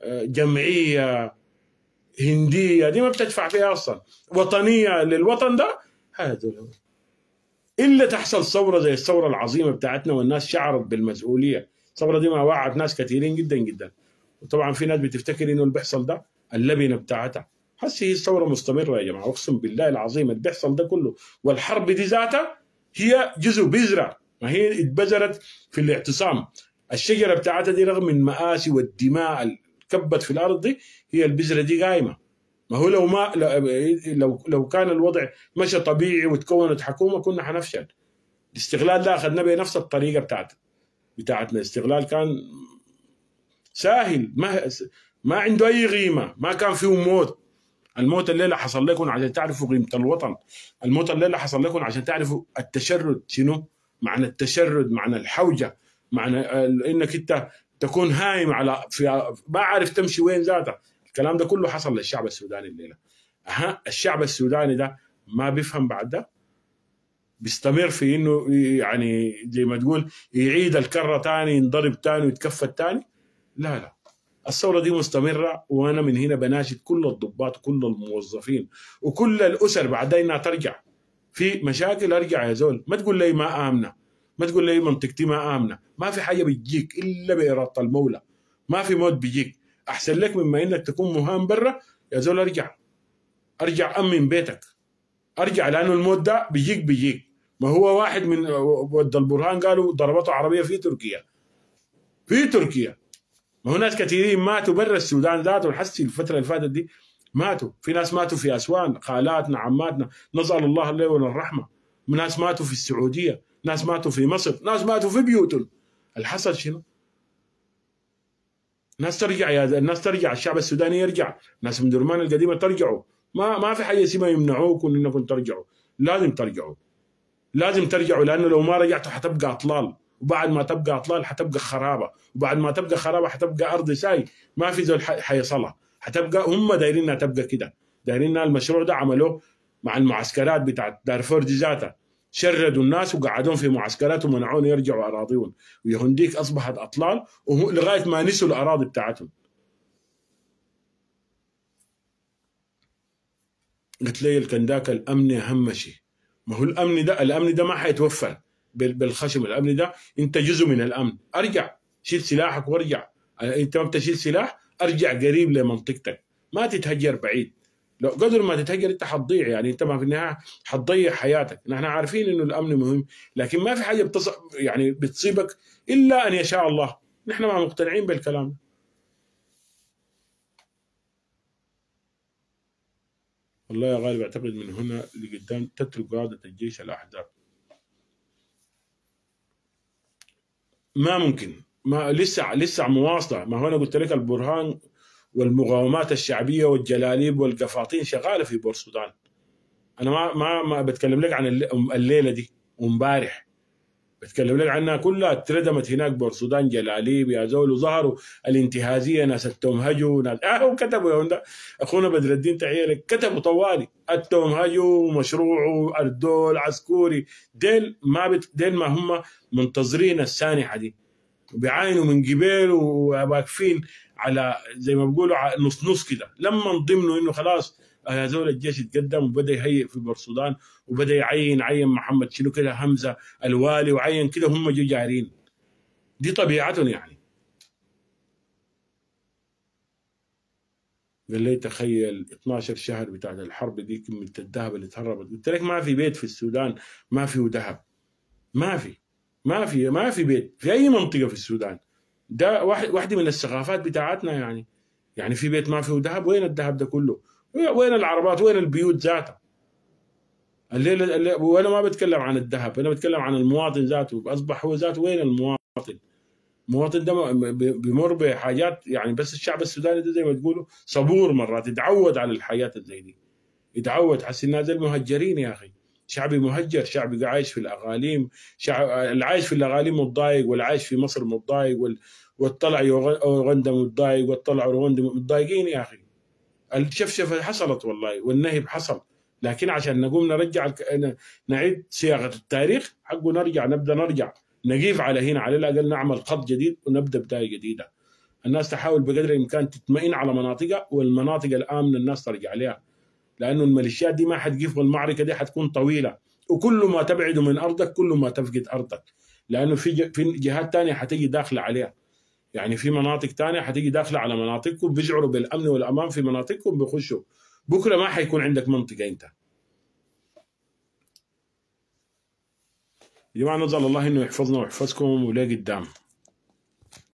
جمعيه هنديه دي ما بتدفع فيها اصلا، وطنيه للوطن ده هذا الا تحصل ثوره زي الثوره العظيمه بتاعتنا والناس شعرت بالمسؤوليه. الثوره دي ما وعت ناس كثيرين جدا جدا، وطبعا في ناس بتفتكر انه اللي بيحصل ده اللبنه بتاعتها. هسه هي الثوره مستمره يا جماعه، اقسم بالله العظيم اللي بيحصل ده كله. والحرب دي ذاتها هي جزء بذره، ما هي اتبذرت في الاعتصام. الشجره بتاعتها دي رغم من المآسي والدماء اللي كبت في الارض دي، هي البذره دي قايمه. ما هو لو ما لو لو كان الوضع مشى طبيعي وتكونت حكومه كنا حنفشل. الاستغلال ده اخذنا بنفس الطريقه بتاعت بتاعتنا. الاستغلال كان ساهل، ما ما عنده اي قيمه، ما كان فيه موت. الموت الليله حصل لكم عشان تعرفوا قيمه الوطن، الموت الليله حصل لكم عشان تعرفوا التشرد شنو معنى التشرد، معنى الحوجه، معنى انك انت تكون هايم على في ما عارف تمشي وين ذاتك. الكلام ده كله حصل للشعب السوداني الليله. أها الشعب السوداني ده ما بيفهم بعد ده، بيستمر في انه يعني زي ما تقول يعيد الكره ثاني، ينضرب ثاني ويتكفى ثاني. لا لا، الثوره دي مستمره، وانا من هنا بناشد كل الضباط وكل الموظفين وكل الاسر بعد انها ترجع. في مشاكل ارجع يا زول، ما تقول لي ما امنه، ما تقول لي منطقتي ما امنه، ما في حاجه بتجيك الا باراده المولى، ما في موت بيجيك. احسن لك مما انك تكون مهام برا يا زول. ارجع ارجع امن بيتك، ارجع، لانه الموت ده بيجيك بيجيك. ما هو واحد من ود البرهان قالوا ضربته عربيه في تركيا، في تركيا. ما هو ناس كثيرين ماتوا برا السودان ذاته، الحسي الفتره اللي فاتت دي ماتوا، في ناس ماتوا في اسوان، خالاتنا عماتنا، نسال الله لهم الرحمه. ناس ماتوا في السعوديه، ناس ماتوا في مصر، ناس ماتوا في بيوتهم. الحصل شنو؟ ناس ترجع يا الناس ترجع، الشعب السوداني يرجع، ناس من درمان القديمه ترجعوا، ما ما في حاجه اسمها يمنعوكم انكم ترجعوا، لازم ترجعوا، لازم ترجعوا، لانه لو ما رجعتوا حتبقى اطلال، وبعد ما تبقى اطلال حتبقى خرابه، وبعد ما تبقى خرابه حتبقى ارض ساي، ما في زول حيصلها، حتبقى هم دايرينها تبقى كده، دايرينها. المشروع ده عملوه مع المعسكرات بتاعت دارفور دي ذاتها، شردوا الناس وقعدوهم في معسكرات ومنعوهم يرجعوا اراضيهم، ويهنديك اصبحت اطلال لغايه ما نسوا الاراضي بتاعتهم. قلت لي الكنداك الامن اهم شيء. ما هو الامن ده الامن ده ما حيتوفر بالخشم، الامن ده انت جزء من الامن. ارجع شيل سلاحك وارجع، انت ما بتشيل سلاح ارجع قريب لمنطقتك، ما تتهجر بعيد. لو قدر ما تتهجر انت حتضيع، يعني انت ما في النهايه حتضيع حياتك. نحن عارفين انه الامن مهم، لكن ما في حاجه بتص... يعني بتصيبك الا ان يشاء الله. نحن ما مقتنعين بالكلام ده. والله يا غالب اعتقد من هنا لقدام تترك قادة الجيش الاحزاب. ما ممكن، ما لسه لسه مواصله. ما هو انا قلت لك البرهان والمقاومات الشعبيه والجلاليب والقفاطين شغاله في بور السودان. انا ما ما ما بتكلم لك عن الليله دي وامبارح، بتكلم لك عنها كلها. اتردمت هناك بور السودان جلاليب يا زول، وظهروا الانتهازيه، ناس التومهجوا، ناس اه وكتبوا يا اخونا بدر الدين تحيه لك، كتبوا طوالي التومهجوا ومشروعه اردول عسكوري. ديل ما بت ديل ما هم منتظرين السانحه دي، وبيعاينوا من قبل وواقفين على زي ما بيقولوا نص نص كده. لما ضمنوا انه خلاص هذول الجيش اتقدم وبدا يهيئ في بور السودان، وبدا يعين عين محمد شنو كده همزه الوالي، وعين كده، هم جو جارين. دي طبيعتهم يعني. قال لي تخيل اثناشر شهر بتاعت الحرب دي، كميه الذهب اللي اتهربت. قلت لك ما في بيت في السودان ما فيه ذهب، ما في ما في ما في بيت في اي منطقه في السودان. ده واحد واحده من الثقافات بتاعتنا يعني. يعني في بيت ما فيه ذهب؟ وين الذهب ده كله؟ وين العربات؟ وين البيوت ذاتها؟ الليله الليل. وانا ما بتكلم عن الذهب، انا بتكلم عن المواطن ذاته. اصبح هو ذاته وين المواطن؟ المواطن ده بيمر بحاجات يعني. بس الشعب السوداني ده زي ما تقولوا صبور، مرات يتعود على الحاجات زي دي، يتعود. حس الناس المهجرين يا اخي، شعبي مهجر، شعبي عايش في الاقاليم، شعب العايش في الاقاليم متضايق، والعايش في مصر متضايق، وال... والطلع يوغندا متضايق، والطلع يوغندا متضايقين يا اخي. الشفشفه حصلت والله، والنهب حصل، لكن عشان نقوم نرجع الك... نعيد صياغه التاريخ حقه، نرجع نبدا نرجع نقيف على هنا، على الاقل نعمل خط جديد ونبدا بدايه جديده. الناس تحاول بقدر الامكان تطمئن على مناطقها، والمناطق الامنه الناس ترجع لها، لانه الميليشيات دي ما حتقيف، والمعركه دي حتكون طويله، وكل ما تبعد من ارضك كل ما تفقد ارضك، لانه في في جهات ثانيه حتيجي داخله عليها. يعني في مناطق ثانيه حتيجي داخله على مناطقكم، بيشعروا بالامن والامان في مناطقكم، بيخشوا بكره ما حيكون عندك منطقه انت. يا جماعه نسال الله انه يحفظنا ويحفظكم ولقدام.